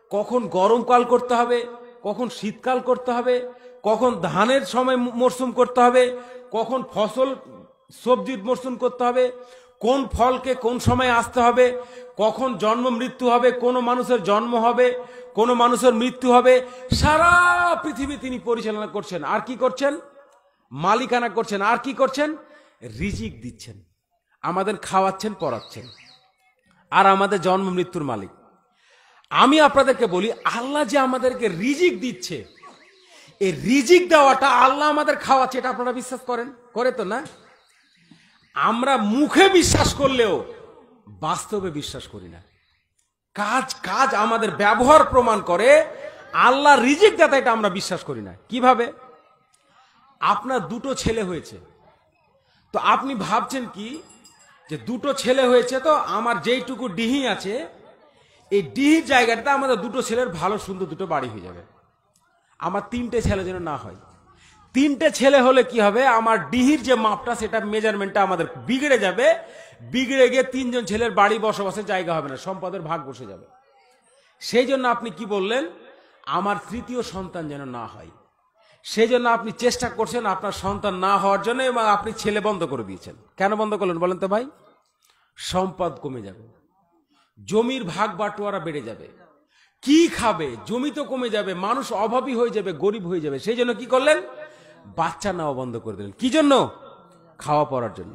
A: কখন গরমকাল করতে হবে, কখন শীতকাল করতে হবে, কখন ধানের সময় মরশুম করতে হবে, কখন ফসল সবজির মরশুম করতে হবে, কোন ফলকে কোন সময় আসতে হবে, কখন জন্ম মৃত্যু হবে, কোন মানুষের জন্ম হবে, কোন মানুষের মৃত্যু হবে, সারা পৃথিবী তিনি পরিচালনা করছেন। আর কি করছেন? মালিকানা করছেন। আর কি করছেন? রিজিক দিচ্ছেন, আমাদের খাওয়াচ্ছেন, পড়াচ্ছেন, আর আমাদের জন্ম মৃত্যুর মালিক। আমি আপনাদেরকে বলি, আল্লাহ যে আমাদেরকে রিজিক দিচ্ছে, এই রিজিক দেওয়াটা আল্লাহ আমাদের খাওয়াচ্ছে, এটা আপনারা বিশ্বাস করেন? করে তো না? আমরা মুখে বিশ্বাস করলেও বাস্তবে বিশ্বাস করি না। কাজ কাজ আমাদের ব্যবহার প্রমাণ করে আল্লাহ রিজিক দাতা, এটা আমরা বিশ্বাস করি না। কিভাবে? আপনার দুটো ছেলে হয়েছে, তো আপনি ভাবছেন কি যে দুটো ছেলে হয়েছে, তো আমার যেইটুকু ডিহি আছে, এই ডিহির জায়গাটাতে আমাদের দুটো ছেলের ভালো সুন্দর দুটো বাড়ি হয়ে যাবে। আমার তিনটে ছেলে যেন না হয়। তিনটে ছেলে হলে কি হবে? আমার ডিহির যে মাপটা, সেটা মেজারমেন্টটা আমাদের বিগড়ে যাবে। বিগড়ে গিয়ে তিনজন ছেলের বাড়ি বসবাসের জায়গা হবে না, সম্পদের ভাগ বসে যাবে। সেই জন্য আপনি কি বললেন? আমার তৃতীয় সন্তান যেন না হয়। সেই জন্য আপনি চেষ্টা করছেন আপনার সন্তান না হওয়ার জন্য, এবং আপনি ছেলে বন্ধ করে দিয়েছেন। কেন বন্ধ করলেন বলেন তো ভাই? সম্পদ কমে যাবে, জমির ভাগ বাটোয়ারা বেড়ে যাবে, কি খাবে? জমি তো কমে যাবে, মানুষ অভাবী হয়ে যাবে, গরিব হয়ে যাবে। সেই জন্য কি করলেন? বাচ্চা নেওয়া বন্ধ করে দিলেন। কি জন্য? খাওয়া পড়ার জন্য।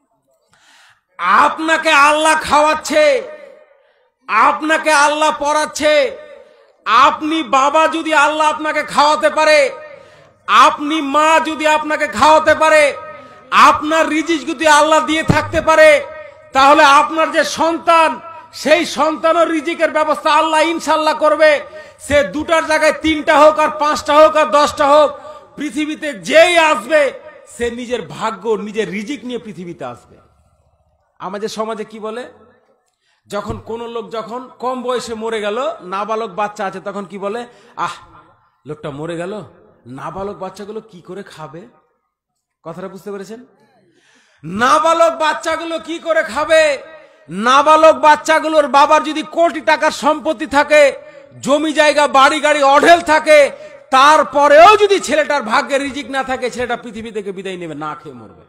A: আপনাকে আল্লাহ খাওয়াচ্ছে, আপনাকে আল্লাহ পড়াচ্ছে। আপনি বাবা যদি আল্লাহ আপনাকে খাওয়াতে পারে, আপনি মা যদি আপনাকে খাওয়াতে পারে, আপনার রিজিক যদি আল্লাহ দিয়ে থাকতে পারে, তাহলে আপনার যে সন্তান, সেই সন্তানের রিজিকের ব্যবস্থা আল্লাহ ইনশাল্লাহ করবে। সে দুটার জায়গায় তিনটা হোক, আর পাঁচটা হোক, আর দশটা হোক, পৃথিবীতে যেই আসবে সে নিজের ভাগ্য, নিজের রিজিক নিয়ে পৃথিবীতে আসবে। আমাদের সমাজে কি বলে? যখন কোন লোক যখন কম বয়সে মরে গেল, নাবালক বাচ্চা আছে, তখন কি বলে? আহ, লোকটা মরে গেল, নাবালক বাচ্চাগুলো কি করে খাবে? কথাটা বুঝতে পেরেছেন? নাবালক বাচ্চাগুলো কি করে খাবে? নাবালক বাচ্চাগুলোর বাবার যদি কোটি টাকার সম্পত্তি থাকে, জমি জায়গা বাড়ি গাড়ি অঢেল থাকে, তারপরেও যদি ছেলেটার ভাগ্যে রিজিক না থাকে, ছেলেটা পৃথিবী থেকে বিদায় নেবে, না খেয়ে মরবে।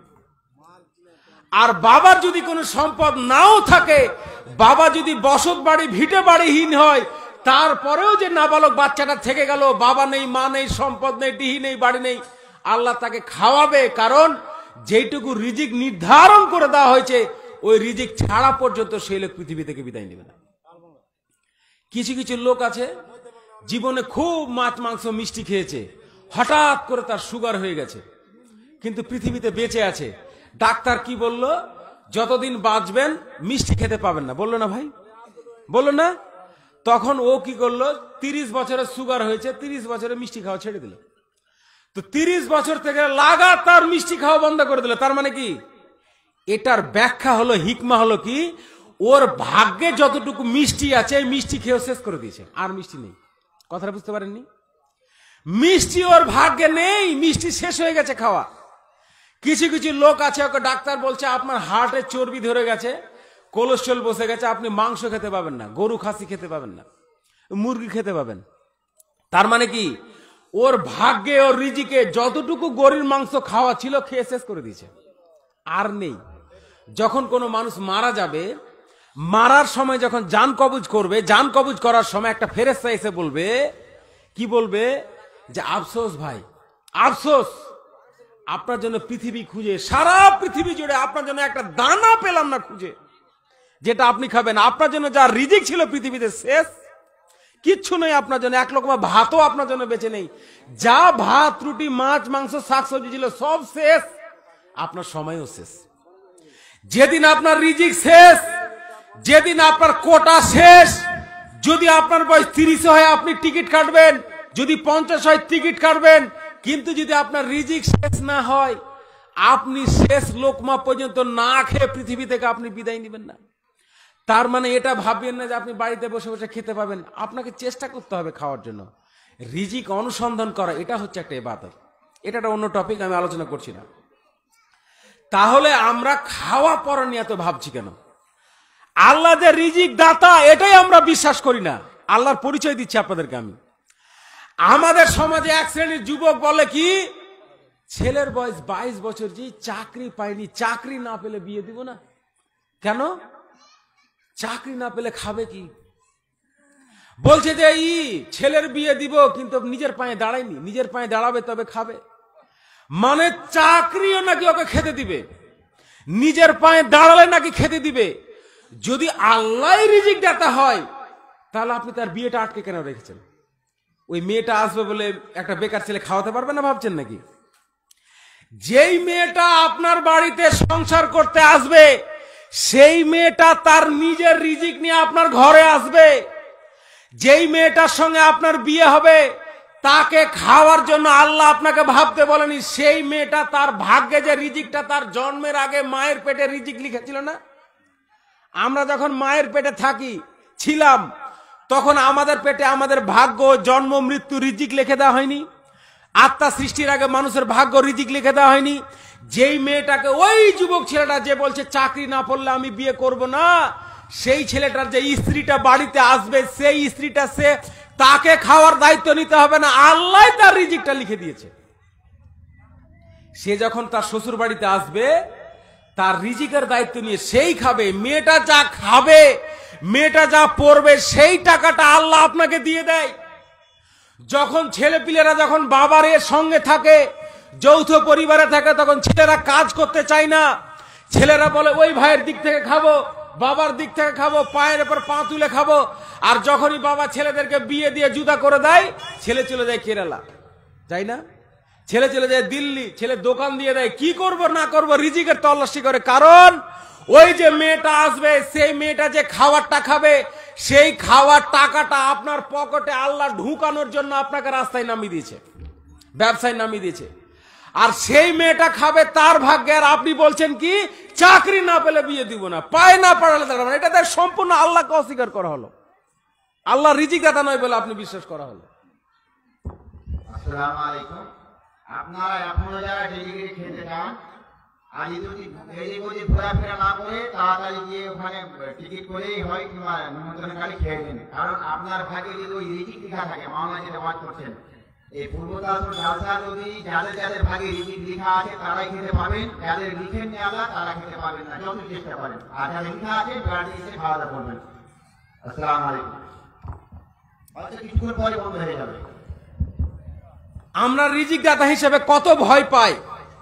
A: আর বাবার যদি কোনো সম্পদ নাও থাকে, বাবা যদি বসত বাড়ি ভিটে বাড়িহীন হয়, তারপরেও যে নাবালক বাচ্চাটা থেকে গেল, বাবা নেই, মা নেই, সম্পদ নেই, ডিহি নেই, বাড়ি নেই, আল্লাহ তাকে খাওয়াবে। কারণ যেইটুকু রিজিক নির্ধারণ করে দেওয়া হয়েছে, ওই রিজিক ছাড়া পর্যন্ত সেই লোক পৃথিবী থেকে বিদায় নেবে না। কিছু কিছু লোক আছে, জীবনে খুব মাছ মাংস মিষ্টি খেয়েছে, হঠাৎ করে তার সুগার হয়ে গেছে, কিন্তু পৃথিবীতে বেঁচে আছে। ডাক্তার কি বলল? যতদিন বাঁচবেন মিষ্টি খেতে পাবেন না, বললো না ভাই? বললো না? তখন ও কি করলো? তিরিশ বছরের সুগার হয়েছে, তিরিশ বছরে মিষ্টি খাওয়া ছেড়ে দিল। তো তিরিশ বছর থেকে লাগাতার মিষ্টি খাওয়া বন্ধ করে দিল। তার মানে কি? এটার ব্যাখ্যা হলো, হিকমা হলো কি, ওর ভাগ্যে যতটুকু মিষ্টি আছে, মিষ্টি খেয়ে শেষ করে দিয়েছে, আর মিষ্টি নেই। কথাটা বুঝতে পারেননি? মিষ্টি ওর ভাগ্যে নেই, মিষ্টি শেষ হয়ে গেছে খাওয়া। কিছু কিছু লোক আছে, ওকে ডাক্তার বলছে আপনার হার্টের চর্বি ধরে গেছে, কোলেস্ট্রল বসে গেছে, আপনি মাংস খেতে পাবেন না, গরু খাসি খেতে পাবেন না, মুরগি খেতে পাবেন। তার মানে কি? ওর ভাগ্যে, ওর রিজিকে যতটুকু গরুর মাংস খাওয়া ছিল, খেয়ে শেষ করে দিয়েছে, আর নেই। যখন কোনো মানুষ মারা যাবে, মারার সময় যখন জান কবজ করবে, জান কবজ করার সময় একটা ফেরেশতা এসে বলবে, কি বলবে? যে আফসোস ভাই, আফসোস, আপনার জন্য পৃথিবী খুঁজে, সারা পৃথিবী জুড়ে আপনার জন্য একটা দানা পেলাম না খুঁজে, যেটা আপনি খাবেন। আপনার জন্য যা রিজিক ছিল পৃথিবীতে শেষ, কিচ্ছু নেই আপনার জন্য, এক লোকমা ভাতও আপনার জন্য বেঁচে নেই। যা ভাত, রুটি, মাছ, মাংস, শাকসবজি ছিল সব শেষ, আপনার সময়ও শেষ। যেদিন আপনার রিজিক শেষ, যেদিন আপনার কোটা শেষ, যদি আপনার বয়স তিরিশ হয় আপনি টিকিট কাটবেন, যদি পঞ্চাশ হয় টিকিট কাটবেন, কিন্তু যদি আপনার রিজিক শেষ না হয়, আপনি শেষ লোকমা পর্যন্ত না খেয়ে পৃথিবী থেকে আপনি বিদায় নেবেন না। তার মানে এটা ভাববেন না যে আপনি বাড়িতে বসে বসে খেতে পাবেন, আপনাকে চেষ্টা করতে হবে খাওয়ার জন্য। রিজিক অনুসন্ধান করা, এটা হচ্ছে একটা ইবাদত। এটা একটা অন্য টপিক, আমি আলোচনা করছি না। তাহলে আমরা খাওয়া পড়া নিয়ে এত ভাবছি কেন? আল্লাহ যে রিজিক দাতা, এটাই আমরা বিশ্বাস করি না। আল্লাহর পরিচয় দিচ্ছি আপনাদেরকে আমি। আমাদের সমাজে এক শ্রেণীর যুবক বলে কি, ছেলের বয়স বাইশ বছর, যে চাকরি পায়নি, চাকরি না পেলে বিয়ে দিব না। কেন? চাকরি না পেলে খাবে কি? বলছে যে ই ছেলের বিয়ে দিব, কিন্তু নিজের পায়ে দাঁড়ায়নি, নিজের পায়ে দাঁড়াবে তবে খাবে। মানে চাকরিও নাকি ওকে খেতে দিবে, নিজের পায়ে দাঁড়ালে নাকি খেতে দিবে। যদি আল্লাহ রিজিক দাতা হয়, তাহলে আপনি তার বিয়েটা আটকে কেন রেখেছেন? ওই মেয়েটা আসবে বলে একটা বেকার ছেলে খাওয়াতে পারবে না ভাবছেন নাকি? যেই মেয়েটা আপনার বাড়িতে সংসার করতে আসবে, সেই মেয়েটা তার নিজের রিজিক নিয়ে আপনার ঘরে আসবে। যেই মেয়েটার সঙ্গে আপনার বিয়ে হবে, তাকে খাওয়ার জন্য আল্লাহ আপনাকে ভাবতে বলেনি। সেই মেয়েটা তার ভাগ্যে যে রিজিকটা তার জন্মের আগে মায়ের পেটে রিজিক লিখেছিল না। আমরা যখন মায়ের পেটে থাকি ছিলাম, তখন আমাদের পেটে আমাদের ভাগ্য, জন্ম, মৃত্যু, রিজিক লিখে দেওয়া হয়নি? আত্মা সৃষ্টির আগে মানুষের ভাগ্য, রিজিক লিখে দেওয়া হয়নি? যেই মেয়েটাকে, ওই যুবক ছেলেটা যে বলছে চাকরি না পড়লে আমি বিয়ে করব না, সেই ছেলেটার যে স্ত্রীটা বাড়িতে আসবে, সেই স্ত্রীটা সে তাকে খাওয়ার দায়িত্ব নিতে হবে না, আল্লাহ তার রিজিকটা লিখে দিয়েছে। সে যখন তার শ্বশুর বাড়িতে আসবে, তার রিজিকের দায়িত্ব নিয়ে সেই খাবে। মেয়েটা যা খাবে, মেয়েটা যা পড়বে, সেই টাকাটা আল্লাহ আপনাকে দিয়ে দেয়। যখন ছেলেপিলেরা যখন বাবার এর সঙ্গে থাকে, যৌথ পরিবারে থাকে, তখন ছেলেরা কাজ করতে চায় না। ছেলেরা বলে ওই ভাইয়ের দিক থেকে খাবো, বাবার দিক থেকে খাবো, পায়ের উপর পা তুলে খাবো। আর যখনই বাবা ছেলেদেরকে বিয়ে দিয়ে জুদা করে দেয়, ছেলে চলে যায় কেরালা, তাই না? ছেলে চলে যায় দিল্লি, ছেলে দোকান দিয়ে দেয়। কি করব না করব, রিজিকের তল্লাশি করে। কারণ ওই যে মেয়েটা আসবে, সেই মেয়েটা যে খাবারটা খাবে, সেই খাওয়ার টাকাটা আপনার পকেটে আল্লাহ ঢুকানোর জন্য আপনাকে রাস্তায় নামিয়ে দিয়েছে, ব্যবসায় নামিয়ে দিয়েছে। আর সেই মেয়েটা খাবে তার ভাগ্যে, আর আপনি বলছেন কি চাকরি না পেলে বিয়ে দিব না, পায়ে না পড়ালে দাঁড়াবে না। এটা তার সম্পূর্ণ আল্লাহকে অস্বীকার করা হলো, আল্লাহ রিজিক দাতা নয় বলে আপনি বিশ্বাস করা হলো।
B: আসসালামু আলাইকুম। আপনারা এখনো যারা ডেলিভারি খেতে চান, আর যদি ডেলিভারি ঘোরাফেরা না করে তাড়াতাড়ি গিয়ে ওখানে টিকিট করেই হয় কিংবা নিমন্ত্রণকারী খেয়ে দিন। কারণ আপনার ভাগে যদি ওই রিজিক লেখা থাকে, মাওলানা যেটা ওয়াজ করছেন, এই পূর্বতাসুর জালসা যদি যাদের যাদের ভাগে রিজিক লেখা আছে তারাই খেতে পাবেন, যাদের লিখেন নি আল্লাহ তারা খেতে পাবেন না, যত চেষ্টা করেন। আর যাদের লেখা আছে গাড়ি এসে খাওয়া দাওয়া করবেন। আসসালামু আলাইকুম। হয়তো কিছুক্ষণ পরে বন্ধ হয়ে যাবে।
A: আমরা রিজিক দাতা হিসেবে কত ভয় পাই।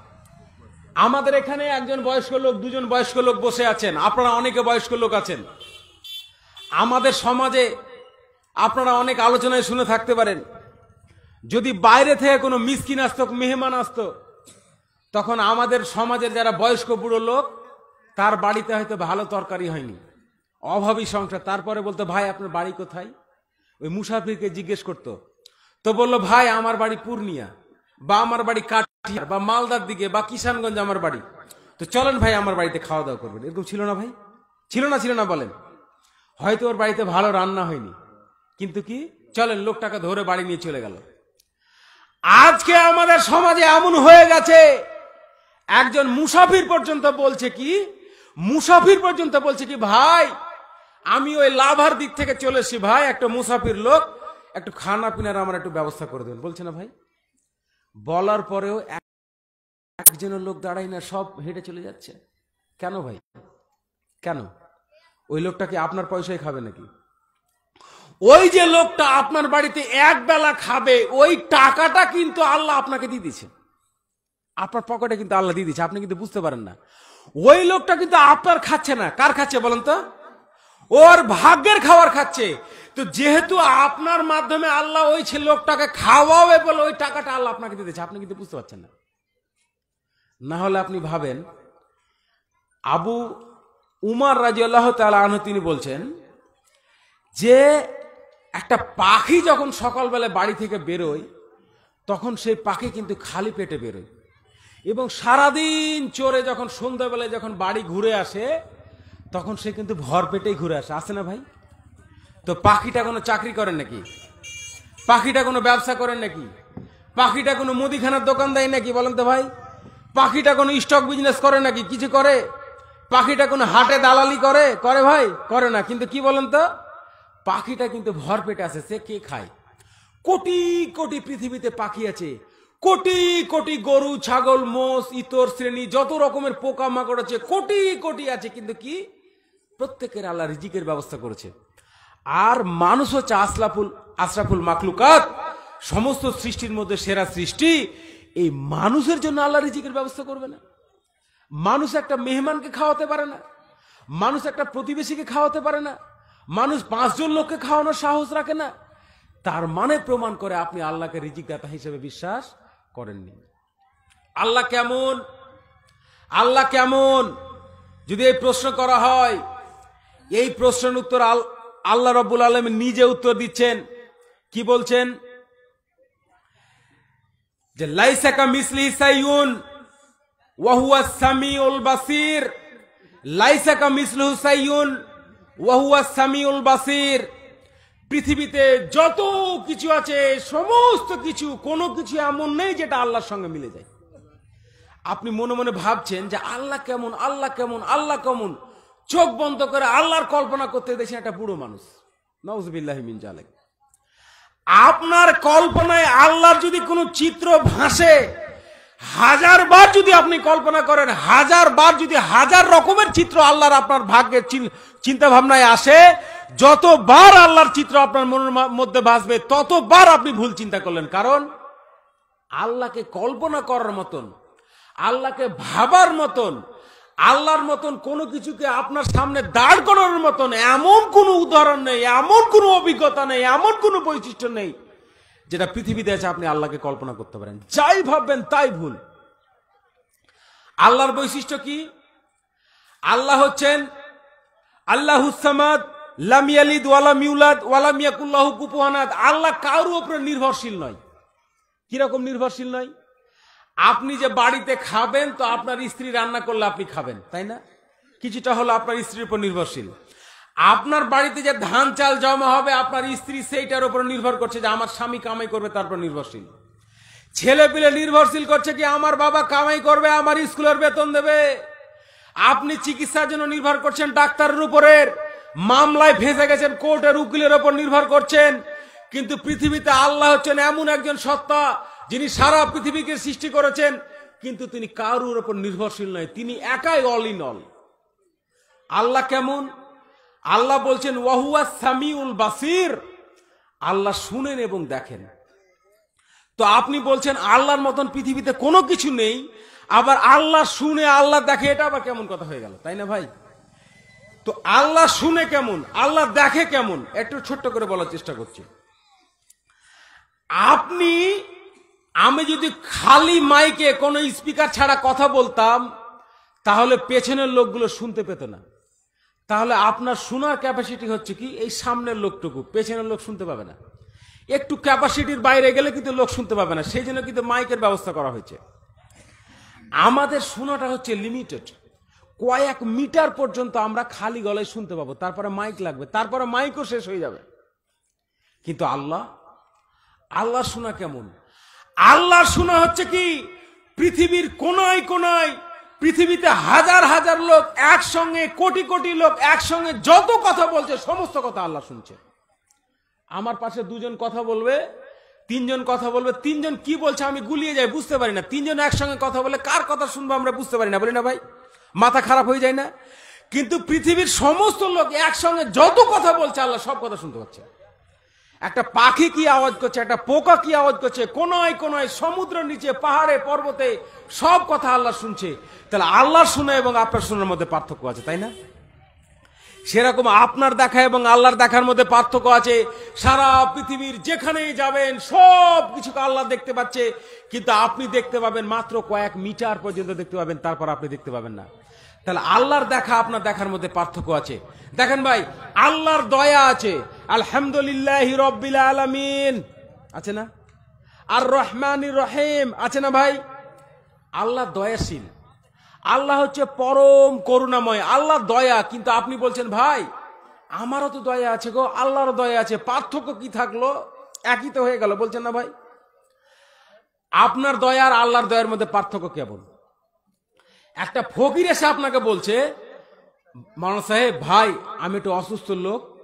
A: আমাদের এখানে একজন বয়স্ক লোক, দুজন বয়স্ক লোক বসে আছেন, আপনারা অনেকে বয়স্ক লোক আছেন। আমাদের সমাজে আপনারা অনেক আলোচনায় শুনে থাকতে পারেন, যদি বাইরে থেকে কোনো মিসকিন আসতো, মেহমান আসতো, তখন আমাদের সমাজের যারা বয়স্ক বুড়ো লোক, তার বাড়িতে হয়তো ভালো তরকারি হয়নি, অভাবী সংসার, তারপরে বলতো ভাই আপনার বাড়ি কোথায়? ওই মুসাফিরকে জিজ্ঞেস করতো, তো বললো ভাই আমার বাড়ি পূর্ণিয়া, বা আমার বাড়ি কাঠিয়ার, বা মালদার দিকে, বা কিষানগঞ্জ আমার বাড়ি, তো চলেন ভাই আমার বাড়িতে খাওয়া দাওয়া করবেন। এরকম ছিল না ভাই? ছিল না? ছিল না বলেন? হয়তো ওর বাড়িতে ভালো রান্না হয়নি, কিন্তু কি চলেন, লোকটাকে ধরে বাড়ি নিয়ে চলে গেল। আজকে আমাদের সমাজে এমন হয়ে গেছে, একজন মুসাফির পর্যন্ত বলছে কি, মুসাফির পর্যন্ত বলছে কি ভাই আমি ওই লাভার দিক থেকে চলে এসেছি, ভাই একটা মুসাফির লোক, একটু খানা পিনার আমার একটু ব্যবস্থা করে দেবেন। বলছে না ভাই? বলার পরেও একজনের লোক দাঁড়াই না, সব হেঁটে চলে যাচ্ছে। কেন ভাই? কেন? ওই লোকটা কি আপনার পয়সায় খাবে নাকি? ওই যে লোকটা আপনার বাড়িতে এক বেলা খাবে, ওই টাকাটা কিন্তু আল্লাহ আপনাকে দিয়ে দিচ্ছে, আপনার পকেটে কিন্তু আল্লাহ দিয়ে দিচ্ছে, আপনি কিন্তু বুঝতে পারেন না। ওই লোকটা কিন্তু আপনার খাচ্ছে না, কার খাচ্ছে বলেন তো? ওর ভাগ্যের খাবার খাচ্ছে। তো যেহেতু আপনার মাধ্যমে আল্লাহ ওই ছেলে লোকটাকে খাওয়াবে বলে ওই টাকাটা আল্লাহ আপনাকে দিয়ে দিচ্ছে, আপনি কিন্তু বুঝতে পারছেন না। না হলে আপনি ভাবেন, আবু উমার রাদিয়াল্লাহু তাআলা আনহু তিনি বলছেন যে একটা পাখি যখন সকালবেলা বাড়ি থেকে বেরোয়, তখন সেই পাখি কিন্তু খালি পেটে বেরোয়, এবং সারাদিন চড়ে যখন সন্ধ্যাবেলায় যখন বাড়ি ঘুরে আসে, তখন সে কিন্তু ভর পেটেই ঘুরে আসে। আসে না ভাই? তো পাখিটা কোনো চাকরি করেন নাকি? পাখিটা কোনো ব্যবসা করেন নাকি? পাখিটা কোনো মুদিখানার দোকান দেয় নাকি বলেন তো ভাই? পাখিটা কোনো স্টক বিজনেস করে নাকি? কিছু করে? পাখিটা কোনো হাটে দালালি করে? করে ভাই? করে না। কিন্তু কি বলেন তো, পাখিটা কিন্তু ভর পেটে আছে, সে কে খায়? কোটি কোটি পৃথিবীতে পাখি আছে, কোটি কোটি গরু ছাগল মোষ ইতর শ্রেণী যত রকমের পোকা মাকড় আছে কোটি কোটি আছে, কিন্তু কি প্রত্যেকের আল্লাহ রিজিকের ব্যবস্থা করেছে। আর মানুষ হচ্ছে আসলাফুল আশরাফুল মাখলুকাত, সমস্ত সৃষ্টির মধ্যে সেরা সৃষ্টি। এই মানুষের জন্য আল্লাহ রিজিকের ব্যবস্থা করবে না? মানুষ একটা মেহমানকে খাওয়াতে পারে না, মানুষ একটা প্রতিবেশীকে খাওয়াতে পারে না, মানুষ পাঁচজন লোককে খাওয়ানোর সাহস রাখে না। তার মানে প্রমাণ করে আপনি আল্লাহকে রিজিক দাতা হিসেবে বিশ্বাস করেননি। আল্লাহ কেমন, আল্লাহ কেমন যদি এই প্রশ্ন করা হয়, এই প্রশ্নের উত্তর আল্লাহ রাব্বুল আলামিন নিজে উত্তর দিচ্ছেন। কি বলছেন? যে লাইসা কামিসলিহি শাইউন ওয়া হুয়াস সামিউল বাসির, লাইসা কামিসলিহি শাইউন ওয়া হুয়াস সামিউল বাসির। পৃথিবীতে যত কিছু আছে সমস্ত কিছু, কোনো কিছু এমন নেই যেটা আল্লাহর সঙ্গে মিলে যায়। আপনি মনে মনে ভাবছেন যে আল্লাহ কেমন, আল্লাহ কেমন, আল্লাহ কেমন, চোখ বন্ধ করে আল্লাহর কল্পনা করতে দেখছেন একটা বুড়ো মানুষ। নাউযুবিল্লাহি মিন জালিক। আপনার কল্পনায় আল্লাহর যদি কোনো চিত্র ভাসে, হাজার বার যদি আপনি কল্পনা করেন, হাজার বার যদি হাজার রকমের চিত্র আল্লাহর আপনার ভাগ্যের চিন্তা ভাবনায় আসে, যতবার আল্লাহর চিত্র আপনার মনের মধ্যে ভাসবে ততবার আপনি ভুল চিন্তা করলেন। কারণ আল্লাহকে কল্পনা করার মতন, আল্লাহকে ভাবার মতন, আল্লাহর মতন কোনো কিছুকে আপনার সামনে দাঁড় করানোর মতন এমন কোনো উদাহরণ নেই, এমন কোনো অভিজ্ঞতা নেই, এমন কোনো বৈশিষ্ট্য নেই যেটা পৃথিবীতে আছে আপনি আল্লাহকে কল্পনা করতে পারেন। যাই ভাববেন তাই ভুল। আল্লাহর বৈশিষ্ট্য কি? আল্লাহ হচ্ছেন আল্লাহুস সামাদ, লাম ইয়ালিদ ওয়া লাম ইউলাদ ওয়া লাম ইয়াকুল লাহু কুফুয়ান আহাদ। আল্লাহ কারোর উপরে নির্ভরশীল নয়। কিরকম নির্ভরশীল নয়? আপনি যে বাড়িতে খাবেন তো আপনার স্ত্রী রান্না করলে আপনি খাবেন, তাই না? কিছুটা হলো আপনার স্ত্রীর উপর নির্ভরশীল। আপনার বাড়িতে যে ধান চাল জমা হবে আপনার স্ত্রী সেইটার উপর নির্ভর করছে যে আমার স্বামী কামাই করবে, তারপর নির্ভরশীল। ছেলে পিলে নির্ভরশীল করছে কি আমার বাবা কামাই করবে, আমার স্কুলের বেতন দেবে। আপনি চিকিৎসার জন্য নির্ভর করছেন ডাক্তারের উপরের, মামলায় ফেঁসে গেছেন কোর্টের উকিলের উপর নির্ভর করছেন। কিন্তু পৃথিবীতে আল্লাহ হচ্ছেন এমন একজন সত্তা যিনি সারা পৃথিবীকে সৃষ্টি করেছেন, কিন্তু তিনি কারুর উপর নির্ভরশীল নয়, তিনি একাই অল ইন অল। আল্লাহ কেমন? আল্লাহ বলছেন ওয়া হুয়াস সামিউল বাসির, আল্লাহ শুনেন এবং দেখেন। তো আপনি বলছেন আল্লাহর মতন পৃথিবীতে কোনো কিছু নেই, আবার আল্লাহ শুনে আল্লাহ দেখে, এটা আবার কেমন কথা হয়ে গেল, তাই না ভাই? তো আল্লাহ শুনে কেমন, আল্লাহ দেখে কেমন, একটু ছোট্ট করে বলার চেষ্টা করছি। আপনি আমি যদি খালি মাইকে কোনো স্পিকার ছাড়া কথা বলতাম তাহলে পেছনের লোকগুলো শুনতে পেত না। তাহলে আপনার শোনার ক্যাপাসিটি হচ্ছে কি এই সামনের লোকটুকু, পেছনের লোক শুনতে পাবে না। একটু ক্যাপাসিটির বাইরে গেলে কিন্তু লোক শুনতে পাবে না, সেই জন্য কিন্তু মাইকের ব্যবস্থা করা হয়েছে। আমাদের শোনাটা হচ্ছে লিমিটেড, কয়েক মিটার পর্যন্ত আমরা খালি গলায় শুনতে পাবো, তারপরে মাইক লাগবে, তারপরে মাইকও শেষ হয়ে যাবে। কিন্তু আল্লাহ, আল্লাহ শোনা কেমন? আল্লাহ শোনা হচ্ছে কি পৃথিবীর কোনায় কোনায়, পৃথিবীতে হাজার হাজার লোক একসঙ্গে, কোটি কোটি লোক একসঙ্গে যত কথা বলছে সমস্ত কথা আল্লাহ শুনছে। আমার পাশে দুজন কথা বলবে, তিনজন কথা বলবে, তিনজন কি বলছে আমি গুলিয়ে যাই, বুঝতে পারি না। তিনজন একসঙ্গে কথা বলে কার কথা শুনবো আমরা বুঝতে পারি না, বলি না ভাই? মাথা খারাপ হয়ে যায় না? কিন্তু পৃথিবীর সমস্ত লোক একসঙ্গে যত কথা বলছে আল্লাহ সব কথা শুনতে পাচ্ছে। একটা পাখি কি আওয়াজ করছে, একটা পোকা কি আওয়াজ করছে, কোনায় কোনায়, সমুদ্রের নিচে, পাহাড়ে, পর্বতে সব কথা আল্লাহ শুনছে। তাহলে আল্লাহ শুনে এবং আপনার শোনার মধ্যে পার্থক্য আছে, তাই না? সেরকম আপনার দেখা এবং আল্লাহর দেখার মধ্যে পার্থক্য আছে। সারা পৃথিবীর যেখানেই যাবেন সব কিছুকে আল্লাহ দেখতে পাচ্ছে, কিন্তু আপনি দেখতে পাবেন মাত্র কয়েক মিটার পর্যন্ত দেখতে পাবেন, তারপর আপনি দেখতে পাবেন না। তাহলে আল্লাহর দেখা আপনার দেখার মধ্যে পার্থক্য আছে। দেখেন ভাই, আল্লাহর দয়া আছে, আলহামদুলিল্লাহি রাব্বিল আলামিন আছে না? আর রহমানির রহিম আছে না ভাই? আল্লাহ দয়াশীল, আল্লাহ হচ্ছে পরম করুণাময়, আল্লাহ দয়া। কিন্তু আপনি বলছেন ভাই আমারও তো দয়া আছে গো, আল্লাহরও দয়া আছে, পার্থক্য কি থাকলো? একই তো হয়ে গেল, বলছেন না ভাই? আপনার দয়া আর আল্লাহর দয়ার মধ্যে পার্থক্য কেমন? একটা ফকির এসে আপনাকে বলছে মাওলানা সাহেব ভাই আমি একটু অসুস্থ লোক,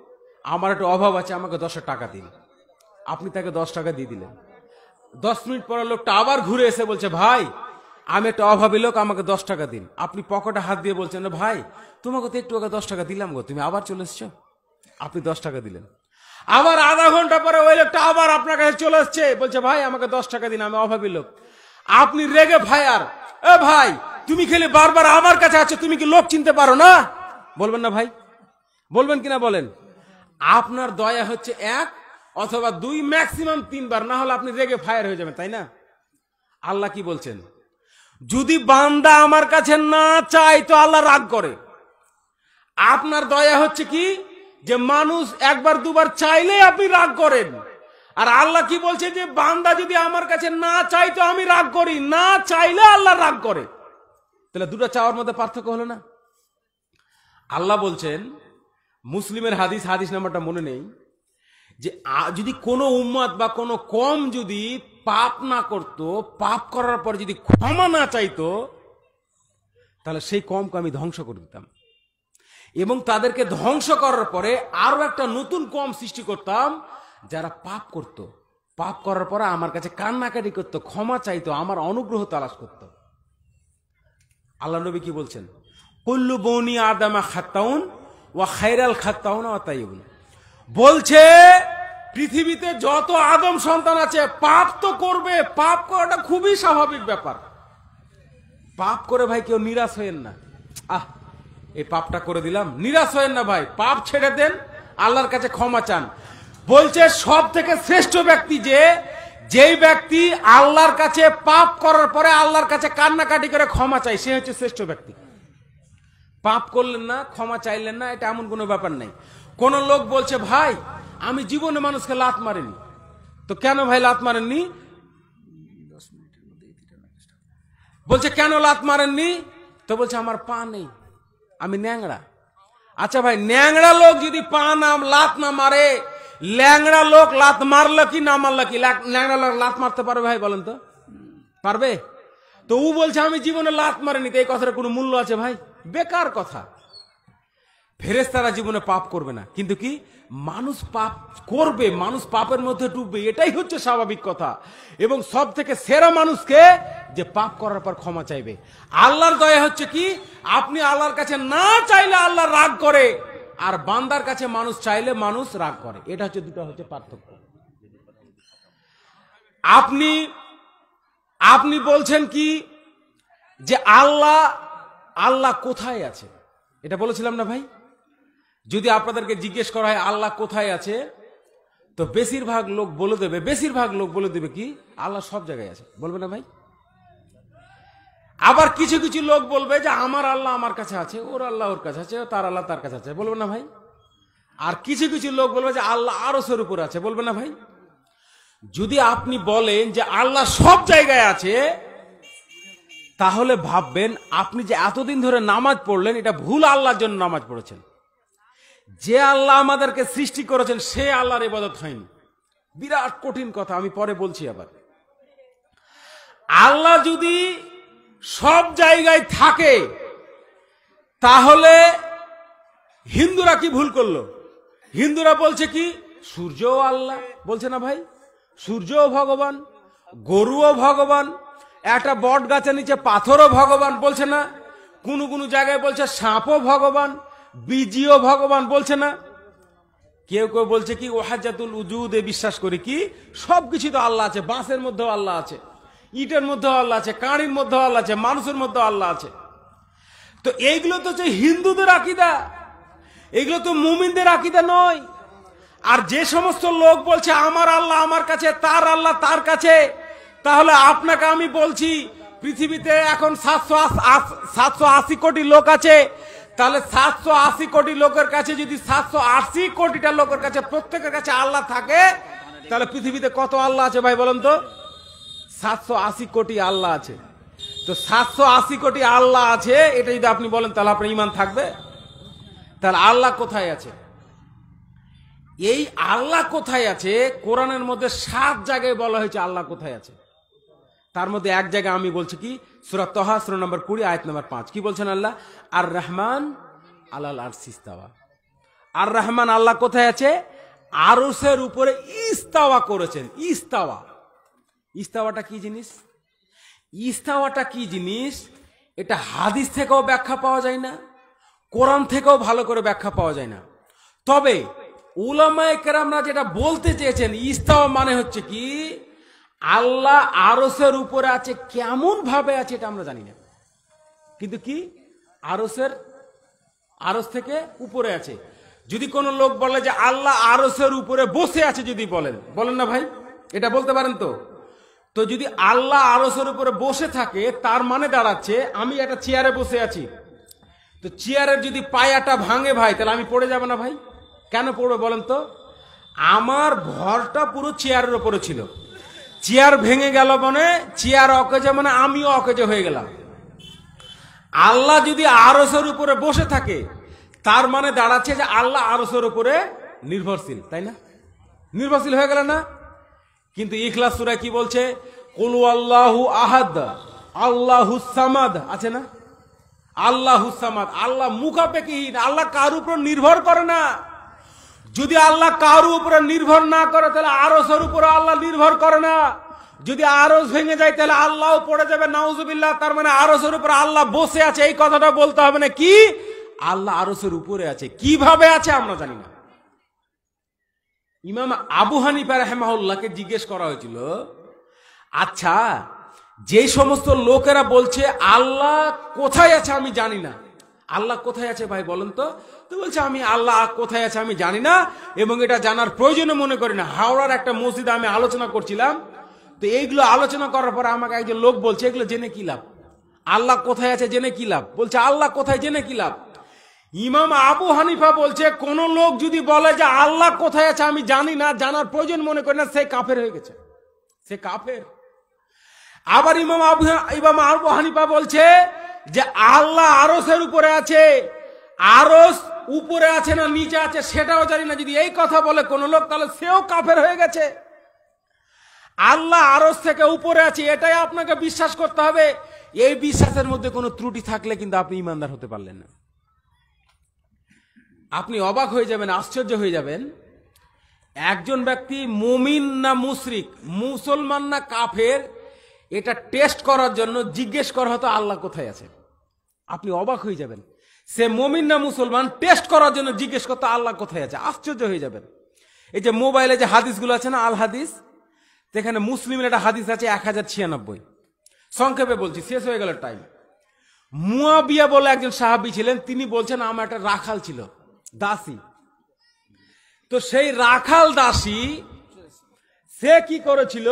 A: আমার একটু অভাব আছে, আমাকে দশ টাকা দিন। আপনি তাকে দশ টাকা দিয়ে দিলেন। দশ মিনিট পরে লোকটা আবার ঘুরে এসে বলছে, ভাই আমি একটা অভাবী লোক, আমাকে দশ টাকা দিন। আপনি পকেটে হাত দিয়ে বলছেন, ভাই তোমাকে তো একটু আগে দশ টাকা দিলাম গো, তুমি আবার চলে এসছো। আপনি দশ টাকা দিলেন। আবার আধা ঘন্টা পরে ওই লোকটা আবার আপনার কাছে চলে আসছে, বলছে ভাই আমাকে দশ টাকা দিন, আমি অভাবী লোক। আপনি রেগে ফায়ার, এ ভাই তুমি খেলে বারবার আমার কাছে আছো, তুমি কি লোক চিনতে পারো না? বলবেন না ভাই? বলবেন কিনা বলেন? আপনার দয়া হচ্ছে এক অথবা দুই, ম্যাক্সিমাম তিনবার, না হলে আপনি রেগে ফায়ার হয়ে যাবেন, তাই না? আল্লাহ কি বলছেন? যদি বান্দা আমার কাছে না চায় তো আল্লাহ রাগ করে। আপনার দয়া হচ্ছে কি যে মানুষ একবার দুবার চাইলে আপনি রাগ করেন, আর আল্লাহ কি বলছে যে বান্দা যদি আমার কাছে না চাই তো আমি রাগ করি, না চাইলে আল্লাহ রাগ করে। তাহলে দুটো চাওয়ার মধ্যে পার্থক্য হলো না? আল্লাহ বলছেন, মুসলিমের হাদিস, হাদিস নাম্বারটা মনে নেই, যে যদি কোনো উম্মত বা কোনো কম যদি পাপ না করত, পাপ করার পর যদি ক্ষমা না চাইতো, তাহলে সেই কমকে আমি ধ্বংস করে দিতাম এবং তাদেরকে ধ্বংস করার পরে আরো একটা নতুন কম সৃষ্টি করতাম, যারা পাপ করত, পাপ করার পরে আমার কাছে কান্নাকাটি করত, ক্ষমা চাইতো, আমার অনুগ্রহ তালাশ করত। আল্লাহ নবী কি বলছেন? কুল্লু বনি আদামা খাত্তাউন ওয়া খায়রাল খাত্তাউন ওয়া তাইয়িবুন। বলছে পৃথিবীতে যত আদম সন্তান আছে পাপ তো করবে, পাপ করাটা খুবই স্বাভাবিক ব্যাপার। পাপ করে ভাই কেউ নিরাশ হয়েন না, আহ এই পাপটা করে দিলাম, নিরাশ হয়েন না ভাই, পাপ ছেড়ে দেন, আল্লাহর কাছে ক্ষমা চান। বলছে সব থেকে শ্রেষ্ঠ ব্যক্তি যে যেই ব্যক্তি আল্লাহর কাছে পাপ করার পরে আল্লাহর কাছে কান্নাকাটি করে ক্ষমা চাই, সে হচ্ছে শ্রেষ্ঠ ব্যক্তি। পাপ করলেন না, ক্ষমা চাইলেন না, এটা এমন কোনো ব্যাপার নেই। কোন লোক বলছে ভাই আমি জীবনে মানুষকে লাত মারিনি, তো কেন ভাই লাত মারেননি? বলছে কেন লাত মারেননি? তো বলছে আমার পা নেই, আমি ন্যাংড়া। আচ্ছা ভাই, ন্যাংড়া লোক যদি পা নাম লাত না মারে, ল্যাংড়া লোক লাত মারলো কি না মারলো কি? ল্যাংড়া লোক লাত মারতে পারবে ভাই? বলেন তো, পারবে? তো ও বলছে আমি জীবনে লাত মারিনি, তো এই কথার কোনো মূল্য আছে ভাই? বেকার কথা। ফেরেশতারা জীবনে পাপ করবে না, কিন্তু কি মানুষ পাপ করবে, মানুষ পাপের মধ্যে ডুববে, এটাই হচ্ছে স্বাভাবিক কথা। এবং সব থেকে সেরা মানুষকে যে পাপ করার পর ক্ষমা চাইবে। আল্লাহর দয়া হচ্ছে কি আপনি আল্লাহর কাছে না চাইলে আল্লাহ রাগ করে, আর বান্দার কাছে মানুষ চাইলে মানুষ রাগ করে। এটা হচ্ছে দুটো হচ্ছে পার্থক্য। আপনি আপনি বলছেন কি যে আল্লাহ আল্লাহ কোথায় আছে, এটা বলেছিলাম না ভাই? যদি আপনাদেরকে জিজ্ঞেস করা হয় আল্লাহ কোথায় আছে, তো বেশিরভাগ লোক বলে দেবে, বেশিরভাগ লোক বলে দেবে কি আল্লাহ সব জায়গায় আছে, বলবে না ভাই? আবার কিছু কিছু লোক বলবে যে আমার আল্লাহ আমার কাছে আছে, ওর আল্লাহ ওর কাছে আছে, তার আল্লাহ তার কাছে আছে, বলবে না ভাই? আর কিছু কিছু লোক বলবে যে আল্লাহ আরশের উপর আছে, বলবে না ভাই? যদি আপনি বলেন যে আল্লাহ সব জায়গায় আছে, তাহলে ভাববেন আপনি যে এতদিন ধরে নামাজ পড়লেন এটা ভুল আল্লাহর জন্য নামাজ পড়েছেন। যে আল্লাহ আমাদেরকে সৃষ্টি করেছেন সে আল্লাহর ইবাদত হয়নি। বিরাট কঠিন কথা, আমি পরে বলছি। আবার আল্লাহ যদি সব জায়গায় থাকে, তাহলে হিন্দুরা কি ভুল করলো? হিন্দুরা বলছে কি সূর্যও আল্লাহ, বলছে না ভাই? সূর্যও ভগবান, গরুও ভগবান, একটা বট গাছের নিচে পাথরও ভগবান, বলছে না? কোন কোন জায়গায় বলছে সাপও ভগবান, বীজিও ভগবান, বলছে না? কেউ কেউ বলছে কি ওয়াহাজাতুল উজুদে বিশ্বাস করি কি সবকিছু তো আল্লাহ আছে, বাঁশের মধ্যেও আল্লাহ আছে, ইটের মধ্যেও আল্লাহ আছে, কাঁড়ির মধ্যেও আল্লাহ আছে, মানুষের মধ্যেও আল্লাহ আছে। তো এইগুলো তো হচ্ছে হিন্দুদের আকীদা, এগুলো তো মুমিনদের আকীদা নয়। আর যে সমস্ত লোক বলছে আমার আল্লাহ আমার কাছে, তার আল্লাহ তার কাছে, তাহলে আপনাকে আমি বলছি পৃথিবীতে এখন সাতশো সাতশো আশি কোটি লোক আছে, তাহলে সাতশো আশি কোটি লোকের কাছে যদি সাতশো আশি কোটিটা লোকের কাছে প্রত্যেকের কাছে আল্লাহ থাকে, তাহলে পৃথিবীতে কত আল্লাহ আছে ভাই বলেন তো? সাতশো আশি কোটি আল্লাহ আছে। তো সাতশো আশি কোটি আল্লাহ আছে এটা যদি আপনি বলেন, তাহলে আপনার ঈমান থাকবে? তাহলে আল্লাহ কোথায় আছে? এই আল্লাহ কোথায় আছে কোরআনের মধ্যে সাত জায়গায় বলা হয়েছে আল্লাহ কোথায় আছে। তার মধ্যে এক জায়গায় আমি বলছি কি সূরা তাহা সূরা নম্বর কুড়ি আয়াত নম্বর পাঁচ, কি বলছেন আল্লাহ? আর রহমান আলাল আরশি ইস্তাওয়া। আর রহমান আল্লাহ কোথায় আছে? আরশের উপরে ইস্তাওয়া করেছেন। ইস্তাওয়া, ইস্তাওয়াটা কি জিনিস? ইস্তাওয়াটা কি জিনিস এটা হাদিস থেকেও ব্যাখ্যা পাওয়া যায় না, কোরআন থেকেও ভালো করে ব্যাখ্যা পাওয়া যায় না। তবে উলামায়ে কেরামরা যেটা বলতে চেয়েছেন, ইস্তাওয়া মানে হচ্ছে কি আল্লাহ আরশের উপরে আছে, কেমন ভাবে আছে এটা আমরা জানি না, কিন্তু কি আরশের আরশ থেকে উপরে আছে। যদি কোনো লোক বলে যে আল্লাহ আরশের উপরে বসে আছে, যদি বলেন বলেন না ভাই, এটা বলতে পারেন তো? তো যদি আল্লাহ আরশের উপরে বসে থাকে তার মানে দাঁড়াচ্ছে আমি একটা চেয়ারে বসে আছি, তো চেয়ারের যদি পায়াটা ভাঙে ভাই তাহলে আমি পড়ে যাব না ভাই? কেন পড়বে বলেন তো? আমার ভরটা পুরো চেয়ারের উপরে ছিল, চেয়ার ভেঙে গেল মানে চেয়ার অকেজে মানে আমিও অকেজে হয়ে গেলাম। আল্লাহ যদি আরশের উপরে বসে থাকে তার মানে দাঁড়াচ্ছে যে আল্লাহ আরশের উপরে নির্ভরশীল, তাই না? নির্ভরশীল হয়ে গেল না? কিন্তু ইখলাস সূরা কি বলছে? কুল আল্লাহু আহাদ আল্লাহুস সামাদ, আছে না? আল্লাহুস সামাদ, আল্লাহ মুখাপেক্ষীহীন, আল্লাহ কার উপর নির্ভর করে না। যদি আল্লাহ কার উপরে নির্ভর না করে তাহলে আরশের উপরে আল্লাহ নির্ভর করে না। যদি আরশ ভেঙে যায় তাহলে আল্লাহও পড়ে যাবে, নাউজুবিল্লাহ। তার মানে আরশের উপরে আল্লাহ বসে আছে, এই কথাটা বলতে হবে না কি আল্লাহ আরশের উপরে আছে। কিভাবে আছে আমরা জানি না। ইমাম আবু হানিফা রাহিমাহুল্লাহকে জিজ্ঞেস করা হয়েছিল, আচ্ছা যে সমস্ত লোকেরা বলছে আল্লাহ কোথায় আছে আমি জানি না, আল্লাহ কোথায় আছে ভাই বলেন তো? তো বলছে আমি আল্লাহ কোথায় আছে আমি জানি না এবং এটা জানার প্রয়োজন মনে করি না। হাওড়ার একটা মসজিদে আমি আলোচনা করছিলাম, তো এইগুলো আলোচনা করার পরে আমাকে একজন লোক বলছে এগুলো জেনে কি লাভ, আল্লাহ কোথায় আছে জেনে কি লাভ? বলছে আল্লাহ কোথায় জেনে কি লাভ? ইমাম আবু হানিফা বলছে কোন লোক যদি বলে যে আল্লাহ কোথায় আছে আমি জানি না, জানার প্রয়োজন মনে করি না, সে কাফের হয়ে গেছে, সে কাফের। আবার ইমাম আবু ইমাম আবু হানিফা বলছে যে আল্লাহ আরশের উপরে আছে, আরশ উপরে আছে না নিচে আছে সেটাও জানি না, যদি এই কথা বলে কোন লোক তাহলে সেও কাফের হয়ে গেছে। আল্লাহ আরশ থেকে উপরে আছে এটাই আপনাকে বিশ্বাস করতে হবে। এই বিশ্বাসের মধ্যে কোনো ত্রুটি থাকলে কিন্তু আপনি ইমানদার হতে পারলেন না। আপনি অবাক হয়ে যাবেন, আশ্চর্য হয়ে যাবেন, একজন ব্যক্তি মুমিন না মুশরিক, মুসলমান না কাফের, এটা টেস্ট করার জন্য জিজ্ঞেস করা হতো আল্লাহ কোথায় আছে। আপনি অবাক হয়ে যাবেন, সে মুমিন না মুসলমান টেস্ট করার জন্য জিজ্ঞেস করতো আল্লাহ কোথায় আছে, আশ্চর্য হয়ে যাবেন। এই যে মোবাইলে যে হাদিসগুলো আছে না, আল হাদিস, সেখানে মুসলিমের একটা হাদিস আছে এক হাজার ছিয়ানব্বই। সংক্ষেপে বলছি, শেষ হয়ে গেল টাইম। মুয়াবিয়া বলে একজন সাহাবী ছিলেন, তিনি বলছেন আমার একটা রাখাল ছিল, দাসী। তো সেই রাখাল দাসী সে কি করেছিল,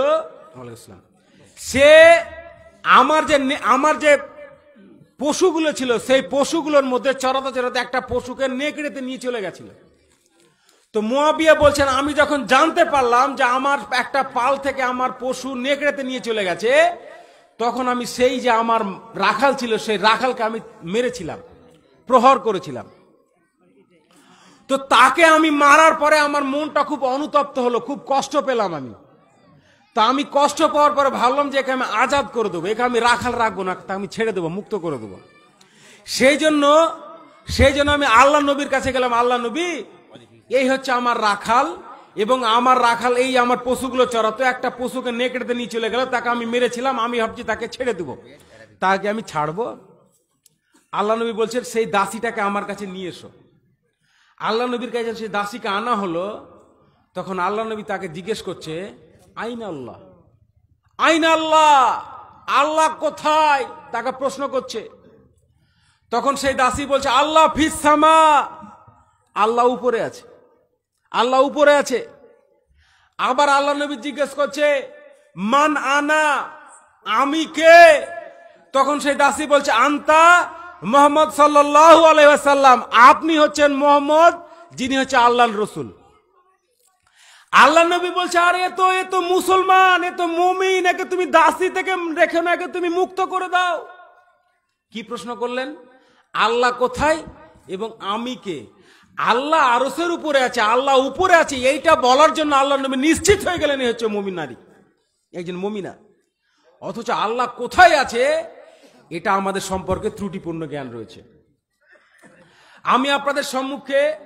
A: সে আমার যে আমার যে পশুগুলো ছিল সেই পশুগুলোর মধ্যে চড়াতে চড়াতে একটা পশুকে নেকড়েতে নিয়ে চলে গেছিল। তো মুয়াবিয়া বলছেন আমি যখন জানতে পারলাম যে আমার একটা পাল থেকে আমার পশু নেকড়েতে নিয়ে চলে গেছে, তখন আমি সেই যে আমার রাখাল ছিল সেই রাখালকে আমি মেরেছিলাম, প্রহার করেছিলাম। তো তাকে আমি মারার পরে আমার মনটা খুব অনুতপ্ত হলো, খুব কষ্ট পেলাম আমি। তা আমি কষ্ট পাওয়ার পরে ভাবলাম যে একে আমি আজাদ করে দেবো, একে আমি রাখাল রাখবো না, তা আমি ছেড়ে দেবো, মুক্ত করে দেবো। সেই জন্য সেই জন্য আমি আল্লাহ নবীর কাছে গেলাম, আল্লাহ নবী এই হচ্ছে আমার রাখাল এবং আমার রাখাল এই আমার পশুগুলো চড়াতো, একটা পশুকে নেকড়েতে নিয়ে চলে গেল, তাকে আমি মেরেছিলাম, আমি ভাবছি তাকে ছেড়ে দেবো, তাকে আমি ছাড়বো। আল্লাহ নবী বলছেন সেই দাসীটাকে আমার কাছে নিয়ে এসো। আল্লাহ নবীর কাছে সেই দাসীকে আনা হলো। তখন আল্লাহ নবী তাকে জিজ্ঞেস করছে আইনা আল্লাহ, আইনা আল্লাহ, আল্লাহ কোথায়, তাকে প্রশ্ন করছে। তখন সেই দাসী বলছে আল্লাহ ফিস সামা, আল্লাহ উপরে আছে, আল্লাহ উপরে আছে। আবার আল্লাহ নবী জিজ্ঞেস করছে মান আনা, আমি কে? তখন সেই দাসী বলছে আনতা মুহাম্মদ সাল্লাল্লাহু আলাইহি ওয়াসাল্লাম, আপনি হচ্ছেন মুহাম্মদ যিনি হচ্ছে আল্লাহর রাসূল। আল্লাহ নবী বলছে আরে এ তো এ তো মুসলমান, এ তো মুমিন, একে তুমি দাসী থেকে রেখে না, একে তুমি মুক্ত করে দাও। কি প্রশ্ন করলেন? আল্লাহ কোথায় এবং আমি কে? আল্লাহ আরশের উপরে আছে, আল্লাহ উপরে আছে, এইটা বলার জন্য আল্লাহ নবী নিশ্চিত হয়ে গেলেন এই হচ্ছে মুমিন নারী, একজন মুমিনা। অথচ আল্লাহ কোথায় আছে এটা আমাদের সম্পর্কে ত্রুটিপূর্ণ জ্ঞান রয়েছে। আমি আপনাদের সম্মুখে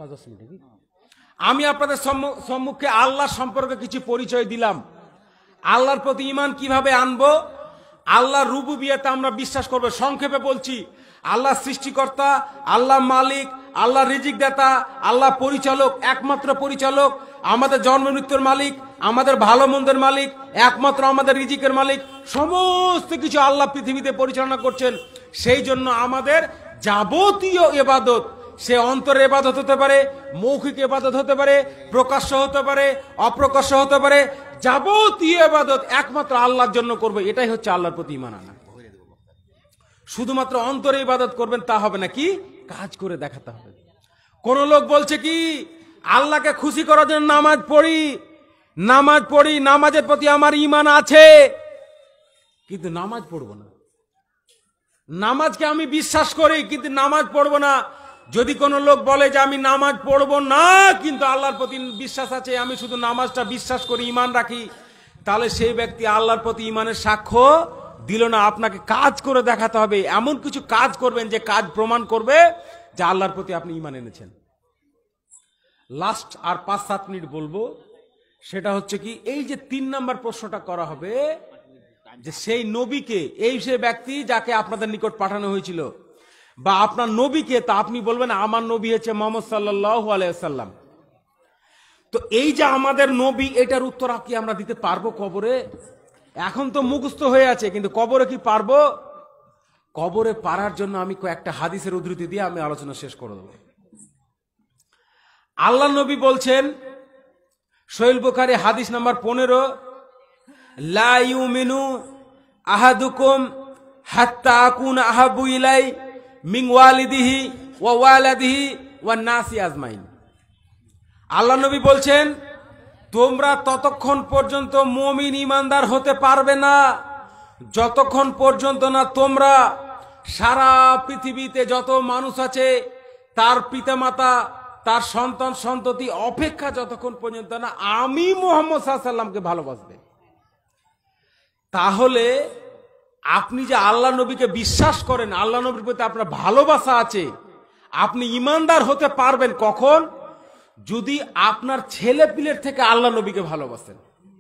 A: আমি আপনাদের সম্মুখে আল্লাহ সম্পর্কে কিছু পরিচয় দিলাম। আল্লাহর প্রতি ঈমান কিভাবে আনবো, আল্লাহর রুবুবিয়তে আমরা বিশ্বাস করব। সংক্ষেপে বলছি, আল্লাহ সৃষ্টিকর্তা, আল্লাহ মালিক, আল্লাহ রিজিক দাতা, আল্লাহ পরিচালক, একমাত্র পরিচালক, আমাদের জন্ম মৃত্যুর মালিক, আমাদের ভালো মন্দের মালিক, একমাত্র আমাদের রিজিকের মালিক। সমস্ত কিছু আল্লাহ পৃথিবীতে পরিচালনা করছেন। সেই জন্য আমাদের যাবতীয় ইবাদত, সে অন্তরের ইবাদত হতে পারে, মৌখিক ইবাদত হতে পারে, প্রকাশ্য হতে পারে, অপ্রকাশ্য হতে পারে, যাবতীয় ইবাদত একমাত্র আল্লাহর জন্য করবে। এটাই হচ্ছে আল্লাহর প্রতি ঈমান আনা। শুধুমাত্র অন্তরে ইবাদত করবেন তা হবে না, কি কাজ করে দেখাতে হবে। কোন লোক বলছে কি আল্লাহকে খুশি করার জন্য নামাজ পড়ি, নামাজ পড়ি, নামাজের প্রতি আমার ঈমান আছে, কিন্তু নামাজ পড়বো না। নামাজকে আমি বিশ্বাস করি কিন্তু নামাজ পড়বো না। যদি কোনো লোক বলে যে আমি নামাজ পড়বো না কিন্তু আল্লাহর প্রতি বিশ্বাস আছে, আমি শুধু নামাজটা বিশ্বাস করি, ঈমান রাখি, তাহলে সেই ব্যক্তি আল্লাহর প্রতি ঈমানের সাক্ষ্য দিল না। আপনাকে কাজ করে দেখাতে হবে, এমন কিছু কাজ করবেন যে কাজ প্রমাণ করবে যে আল্লাহর প্রতি আপনি ঈমান এনেছেন। লাস্ট আর পাঁচ সাত মিনিট বলবো, সেটা হচ্ছে কি, এই যে তিন নাম্বার প্রশ্নটা করা হবে যে সেই নবীকে, এই সে ব্যক্তি যাকে আপনাদের নিকট পাঠানো হয়েছিল, বা আপনার নবীকে, তা আপনি বলবেন আমার নবী হচ্ছে মুহাম্মদ সাল্লাল্লাহু আলাইহি ওয়াসাল্লাম। তো এই যে আমাদের নবী, এটার উত্তর কি আমরা দিতে পারবো কবরে? এখন তো মুখস্থ হয়ে আছে, কিন্তু কবরে কি পারবো? কবরে পারার জন্য আমি কয়েকটা হাদিসের উদ্ধৃতি দিয়ে আমি আলোচনা শেষ করে দেব। আল্লাহ নবী বলছেন, সহিহ বুখারী হাদিস নাম্বার পনেরো, লা ইউমিনু আহাদুকুম হাত্তা আকুনা আহাবু ইলাই মিন ওয়ালিদিহি ওয়া ওয়ালাদিহি ওয়ান নাসি আজমাইন। আল্লাহ নবী বলছেন, তোমরা ততক্ষণ পর্যন্ত মুমিন ঈমানদার হতে পারবে না যতক্ষণ পর্যন্ত না তোমরা সারা পৃথিবীতে যত মানুষ আছে তার পিতামাতা, তার সন্তান সন্ততি অপেক্ষা যতক্ষণ পর্যন্ত না আমি মুহাম্মদ সাল্লাল্লাহু আলাইহি ওয়াসাল্লামকে ভালোবাসবে। তাহলে আপনি যে আল্লাহ নবীকে বিশ্বাস করেন, আল্লাহ নবীর প্রতি আপনার ভালোবাসা আছে, আপনি ঈমানদার হতে পারবেন কখন? যদি আপনার ছেলে পিলের থেকে আল্লাহ নবীকে ভালোবাসেন,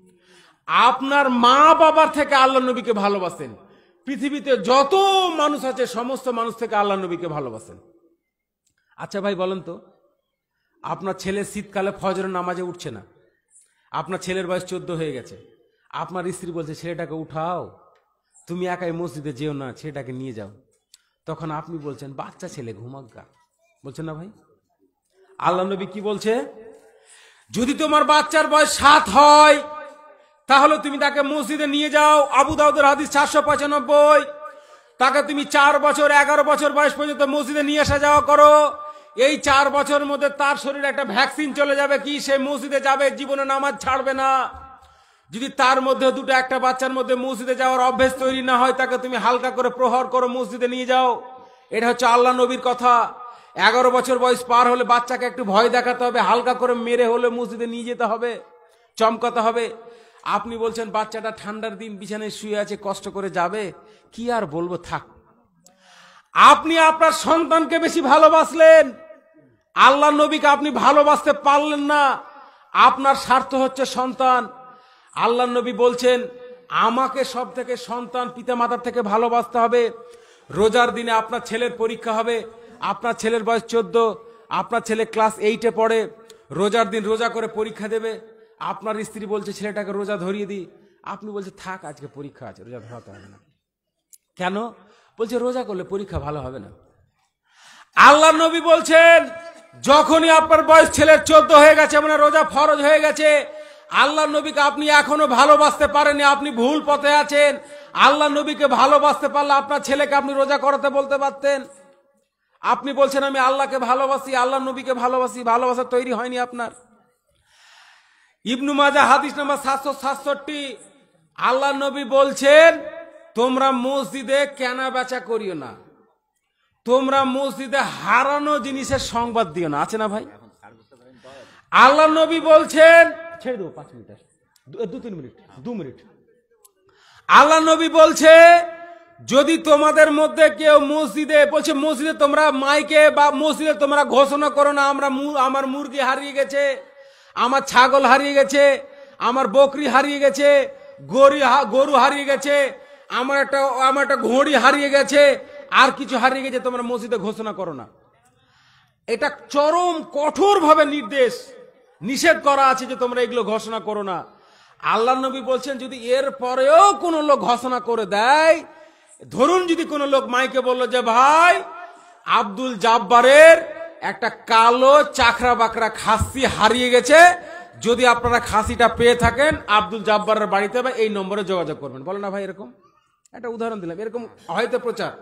A: আপনার মা বাবার থেকে আল্লাহ নবীকে ভালোবাসেন, পৃথিবীতে যত মানুষ আছে সমস্ত মানুষ থেকে আল্লাহ নবীকে ভালোবাসেন। আচ্ছা ভাই বলেন তো, আপনার ছেলে শীতকালে ফজরের নামাজে উঠছে না, আপনার ছেলের বয়স চোদ্দ হয়ে গেছে, আপনার স্ত্রী বলছে ছেলেটাকে উঠাও, তুমি একাই মসজিদে যেও না, ছেলেটাকে নিয়ে যাও। তখন আপনি বলছেন বাচ্চা ছেলে ঘুমাক গা, বলছেন না ভাই? আল্লাহ নবী কি বলছে? যদি তোমার বাচ্চার বয়স সাত হয় তাহলে তুমি তাকে মসজিদে নিয়ে যাও। আবু দাউদের হাদিস চারশো পঁচানব্বই। তাকে তুমি চার বছর এগারো বছর বয়স পর্যন্ত মসজিদে নিয়ে আসা যাওয়া করো। এই চার বছরের মধ্যে তার শরীরে একটা ভ্যাকসিন চলে যাবে, কি সে মসজিদে যাবে, জীবনে নামাজ ছাড়বে না। যদি তার মধ্যে দুটো একটা বাচ্চার মধ্যে মসজিদে যাওয়ার অভ্যেস তৈরি না হয়, তাকে তুমি হালকা করে প্রহর করো, মসজিদে নিয়ে যাও। এটা হচ্ছে আল্লাহ নবীর কথা। এগারো বছর বয়স পার হলে বাচ্চাকে একটু ভয় দেখাতে হবে, হালকা করে মেরে হলে মসজিদে নিয়ে যেতে হবে, চমকাতে হবে। আপনি বলছেন বাচ্চাটা ঠান্ডার দিন বিছানায় শুয়ে আছে, কষ্ট করে যাবে, কি আর বলবো, থাক। আপনি আপনার সন্তানকে বেশি ভালোবাসলেন, আল্লাহ নবীকে আপনি ভালোবাসতে পারলেন না। আপনার স্বার্থ হচ্ছে সন্তান। আল্লাহ নবী বলছেন আমাকে সব থেকে সন্তান পিতা মাতার থেকে ভালোবাসতে হবে। রোজার দিনে আপনার ছেলের পরীক্ষা হবে, আপনার ছেলের বয়স চোদ্দ, আপনার ছেলে ক্লাস এইটে পড়ে, রোজার দিন রোজা করে পরীক্ষা দেবে। আপনার স্ত্রী বলছে ছেলেটাকে রোজা ধরিয়ে দিই, আপনি বলছে থাক আজকে পরীক্ষা আছে, রোজা ধরাতে হবে না। কেন? বলছে রোজা করলে পরীক্ষা ভালো হবে না। আল্লাহ নবী বলছেন যখনই আপনার বয়স ছেলের চোদ্দ হয়ে গেছে, মানে রোজা ফরজ হয়ে গেছে, আল্লাহ নবীকে আপনি এখনো ভালোবাসতে পারেননি, আপনি ভুল পথে আছেন। আল্লাহ নবীকে ভালোবাসতে পারলে আপনার ছেলেকে আপনি রোজা করাতে বলতে পারতেন। আপনি বলছেন আমি আল্লাহকে ভালোবাসি, আল্লাহ নবীকে ভালোবাসি, ভালোবাসা তৈরি হয়নি আপনার। ইবনু মাজাহ হাদিস নাম্বার সাতশো সাতষট্টি, আল্লাহ নবী বলছেন তোমরা মসজিদে কেনা বেচা করিও না, তোমরা মসজিদে হারানো জিনিসের সংবাদ দিও না। আছে না ভাই? আল্লাহ নবী বলছেন, ছেড়ে দেবো পাঁচ মিনিট, দু তিন মিনিট, দু মিনিট। আল্লাহ নবী বলছে যদি তোমাদের মধ্যে কেউ মসজিদে বলছে, মসজিদে তোমরা মাইকে বা মসজিদে তোমরা ঘোষণা করো না আমরা আমার মুরগি হারিয়ে গেছে, আমার ছাগল হারিয়ে গেছে, আমার বকরি হারিয়ে গেছে, গরু গরু হারিয়ে গেছে, আমার একটা আমার একটা ঘড়ি হারিয়ে গেছে, আর কিছু হারিয়ে গেছে, তোমরা মসজিদে ঘোষণা করো না। এটা চরম কঠোরভাবে নির্দেশ, নিষেধ করা আছে যে তোমরা এগুলো ঘোষণা করো না। আল্লাহ নবী বলছেন যদি এর পরেও কোনো লোক ঘোষণা করে দেয়, ধরুন যদি কোনো লোক মাইকে বললো যে ভাই আব্দুল জাব্বারের একটা কালো চাকরা বাকরা খাসি হারিয়ে গেছে, যদি আপনারা খাসিটা পেয়ে থাকেন আব্দুল জাব্বারের বাড়িতে বা এই নম্বরে যোগাযোগ করবেন। বলে না ভাই, এরকম একটা উদাহরণ দিলাম, এরকম হয়তো প্রচার।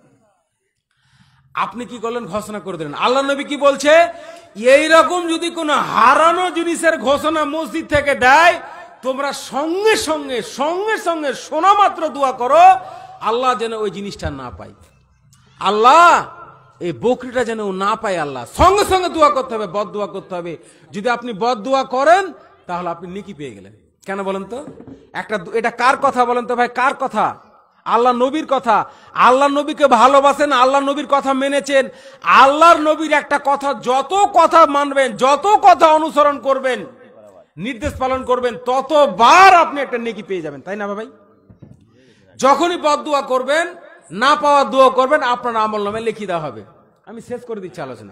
A: আপনি কি করলেন? ঘোষণা করে দিলেন। আল্লাহ নবী কি বলছে? এইরকম যদি কোনো হারানো জিনিসের ঘোষণা মসজিদ থেকে দেয়, তোমরা সঙ্গে সঙ্গে সঙ্গে সঙ্গে শোনা মাত্র দোয়া করো আল্লাহ যেন ওই জিনিসটা না পায়, আল্লাহ এই বকরিটা যেন না পায়, আল্লাহ সঙ্গে সঙ্গে দোয়া করতে হবে, বদ দোয়া করতে হবে। যদি আপনি বদ দোয়া করেন তাহলে আপনি নেকি পেয়ে গেলেন। কেন বলেন তো? একটা এটা কার কথা বলেন তো ভাই? কার কথা? আল্লাহ নবীর কথা। আল্লাহ নবীকে ভালোবাসেন, আল্লাহ নবীর কথা মেনেছেন। আল্লাহর নবীর একটা কথা, যত কথা মানবেন, যত কথা অনুসরণ করবেন, নির্দেশ পালন করবেন, ততবার আপনি একটা নেকি পেয়ে যাবেন, তাই না ভাই? যখনই বদদুয়া করবেন, না পাওয়ার দোয়া করবেন, আপনার আমল নামে লিখে দেওয়া হবে। আমি শেষ করে দিচ্ছি আলোচনা।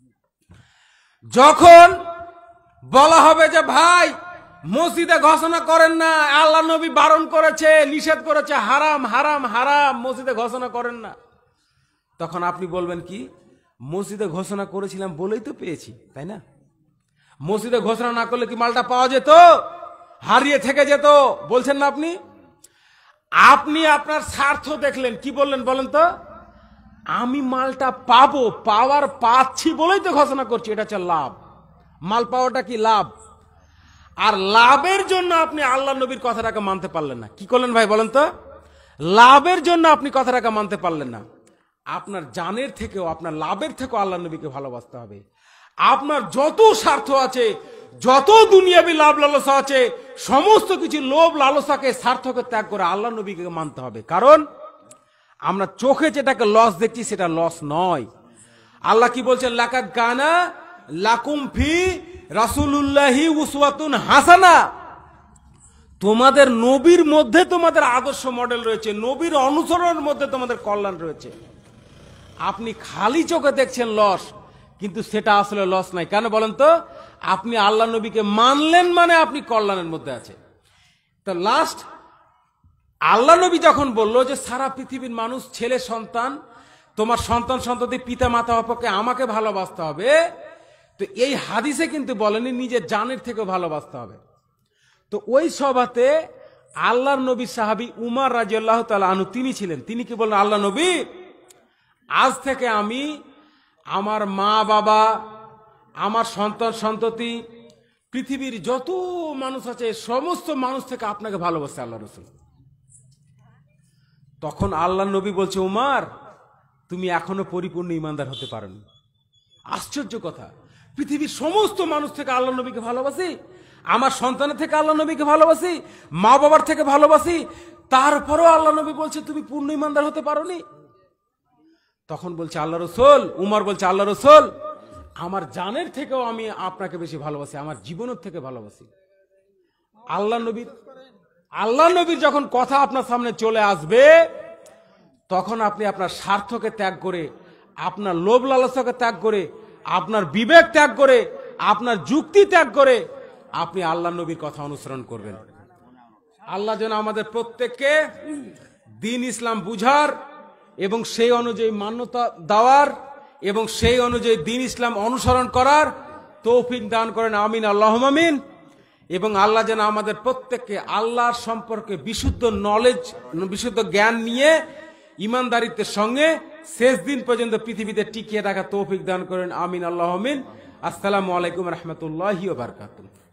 A: যখন বলা হবে যে ভাই মসজিদে ঘোষণা করেন না, আল্লাহ নবী বারণ করেছে, নিষেধ করেছে, হারাম হারাম হারাম, মসজিদে ঘোষণা করেন না, তখন আপনি বলবেন কি? মসজিদে ঘোষণা করেছিলাম বলেই তো পেয়েছি, তাই না? মসজিদে ঘোষণা না করলে কি মালটা পাওয়া যেত? হারিয়ে থেকে যেত। বলছেন না আপনি? আপনি আপনার স্বার্থ দেখলেন, কি বললেন বলেন তো? আমি মালটা পাবো, পাওয়ার পাচ্ছি বলেই তো ঘোষণা করছি, এটা হচ্ছে লাভ। মাল পাওয়াটা কি লাভ? আর লাভের জন্য আপনি আল্লাহ নবীর কথাটাকে মানতে পারলেন না। কি করলেন ভাই বলেন তো? লাভের জন্য আপনি কথাটাকে মানতে পারলেন না। আপনার জানের থেকেও, আপনার লাভের থেকেও আল্লাহ নবীকে ভালোবাসতে হবে। আপনার যত স্বার্থ আছে, যত দুনিয়াবি লাভ লালসা আছে, সমস্ত কিছু লোভ লালসাকে, স্বার্থকে ত্যাগ করে আল্লাহ নবীকে মানতে হবে। কারণ আমরা চোখে যেটাকে লস দেখছি সেটা লস নয়। আল্লাহ কি বলছেন? লাকাদ কানা লাকুম ফি রাসূলুল্লাহি উসওয়াতুন হাসানা। তোমাদের নবীর মধ্যে তোমাদের আদর্শ মডেল রয়েছে, নবীর অনুসরণের মধ্যে তোমাদের কল্যাণ রয়েছে। আপনি খালি চোখে দেখছেন লস, কিন্তু সেটা আসলে লস নাই। কেন বলেন তো? আপনি আল্লাহ নবীকে মানলেন মানে আপনি কল্যাণের মধ্যে আছে। তো লাস্ট আল্লাহ নবী যখন বললো যে সারা পৃথিবীর মানুষ, ছেলে সন্তান, তোমার সন্তান সন্ততি, পিতা মাতা অপক্ষে আমাকে ভালোবাসতে হবে, তো এই হাদিসে কিন্তু বলেনি নিজের জানের থেকে ভালোবাসতে হবে। তো ওই সভাতে আল্লাহর নবী সাহাবী উমর রাদিয়াল্লাহু তাআলা আনহু তিনি ছিলেন। তিনি কি বললেন? আল্লাহ নবী, আজ থেকে আমি আমার মা বাবা, আমার সন্তান সন্ততি, পৃথিবীর যত মানুষ আছে সমস্ত মানুষ থেকে আপনাকে ভালোবাসে আল্লাহ রাসূল। তখন আল্লাহ নবী বলছে, উমর তুমি এখনো পরিপূর্ণ ইমানদার হতে পারোনি। আশ্চর্য কথা, পৃথিবীর সমস্ত মানুষ থেকে আল্লাহ নবীকে ভালোবাসি, আমার সন্তানের থেকে আল্লাহ নবীকে ভালোবাসি, মা বাবার থেকে ভালোবাসি, তারপরও আল্লাহ নবী বলছে তুমি পূর্ণ ইমানদার হতে পারোনি। তখন বলছে আল্লাহ রাসূল, উমর বলছে আল্লাহ রাসূল, আমার জানের থেকেও আমি আপনাকে বেশি ভালোবাসি, আমার জীবনের থেকে ভালোবাসি। আল্লাহ নবীর আল্লাহ নবীর যখন কথা আপনার সামনে চলে আসবে, তখন আপনি আপনার স্বার্থকে ত্যাগ করে, আপনার লোভ লালসাকে ত্যাগ করে, আপনার বিবেক ত্যাগ করে, আপনার যুক্তি ত্যাগ করে আপনি আল্লাহ নবীর কথা অনুসরণ করবেন। আল্লাহ যেন আমাদের প্রত্যেককে দ্বীন ইসলাম বুঝার এবং সেই অনুযায়ী মান্যতা দেওয়ার এবং সেই অনুযায়ী দ্বীন ইসলাম অনুসরণ করার তৌফিক দান করেন, আমিন আল্লাহুম্মা আমিন। এবং আল্লাহ যেন আমাদের প্রত্যেককে আল্লাহর সম্পর্কে বিশুদ্ধ নলেজ, বিশুদ্ধ জ্ঞান নিয়ে ইমানদারিত্বের সঙ্গে শেষ দিন পর্যন্ত পৃথিবীতে টিকিয়ে রাখা তৌফিক দান করেন, আমিন আল্লাহুম্মা আমিন। আসসালামু আলাইকুম রহমতুল্লাহি ওয়া বারাকাতুহু।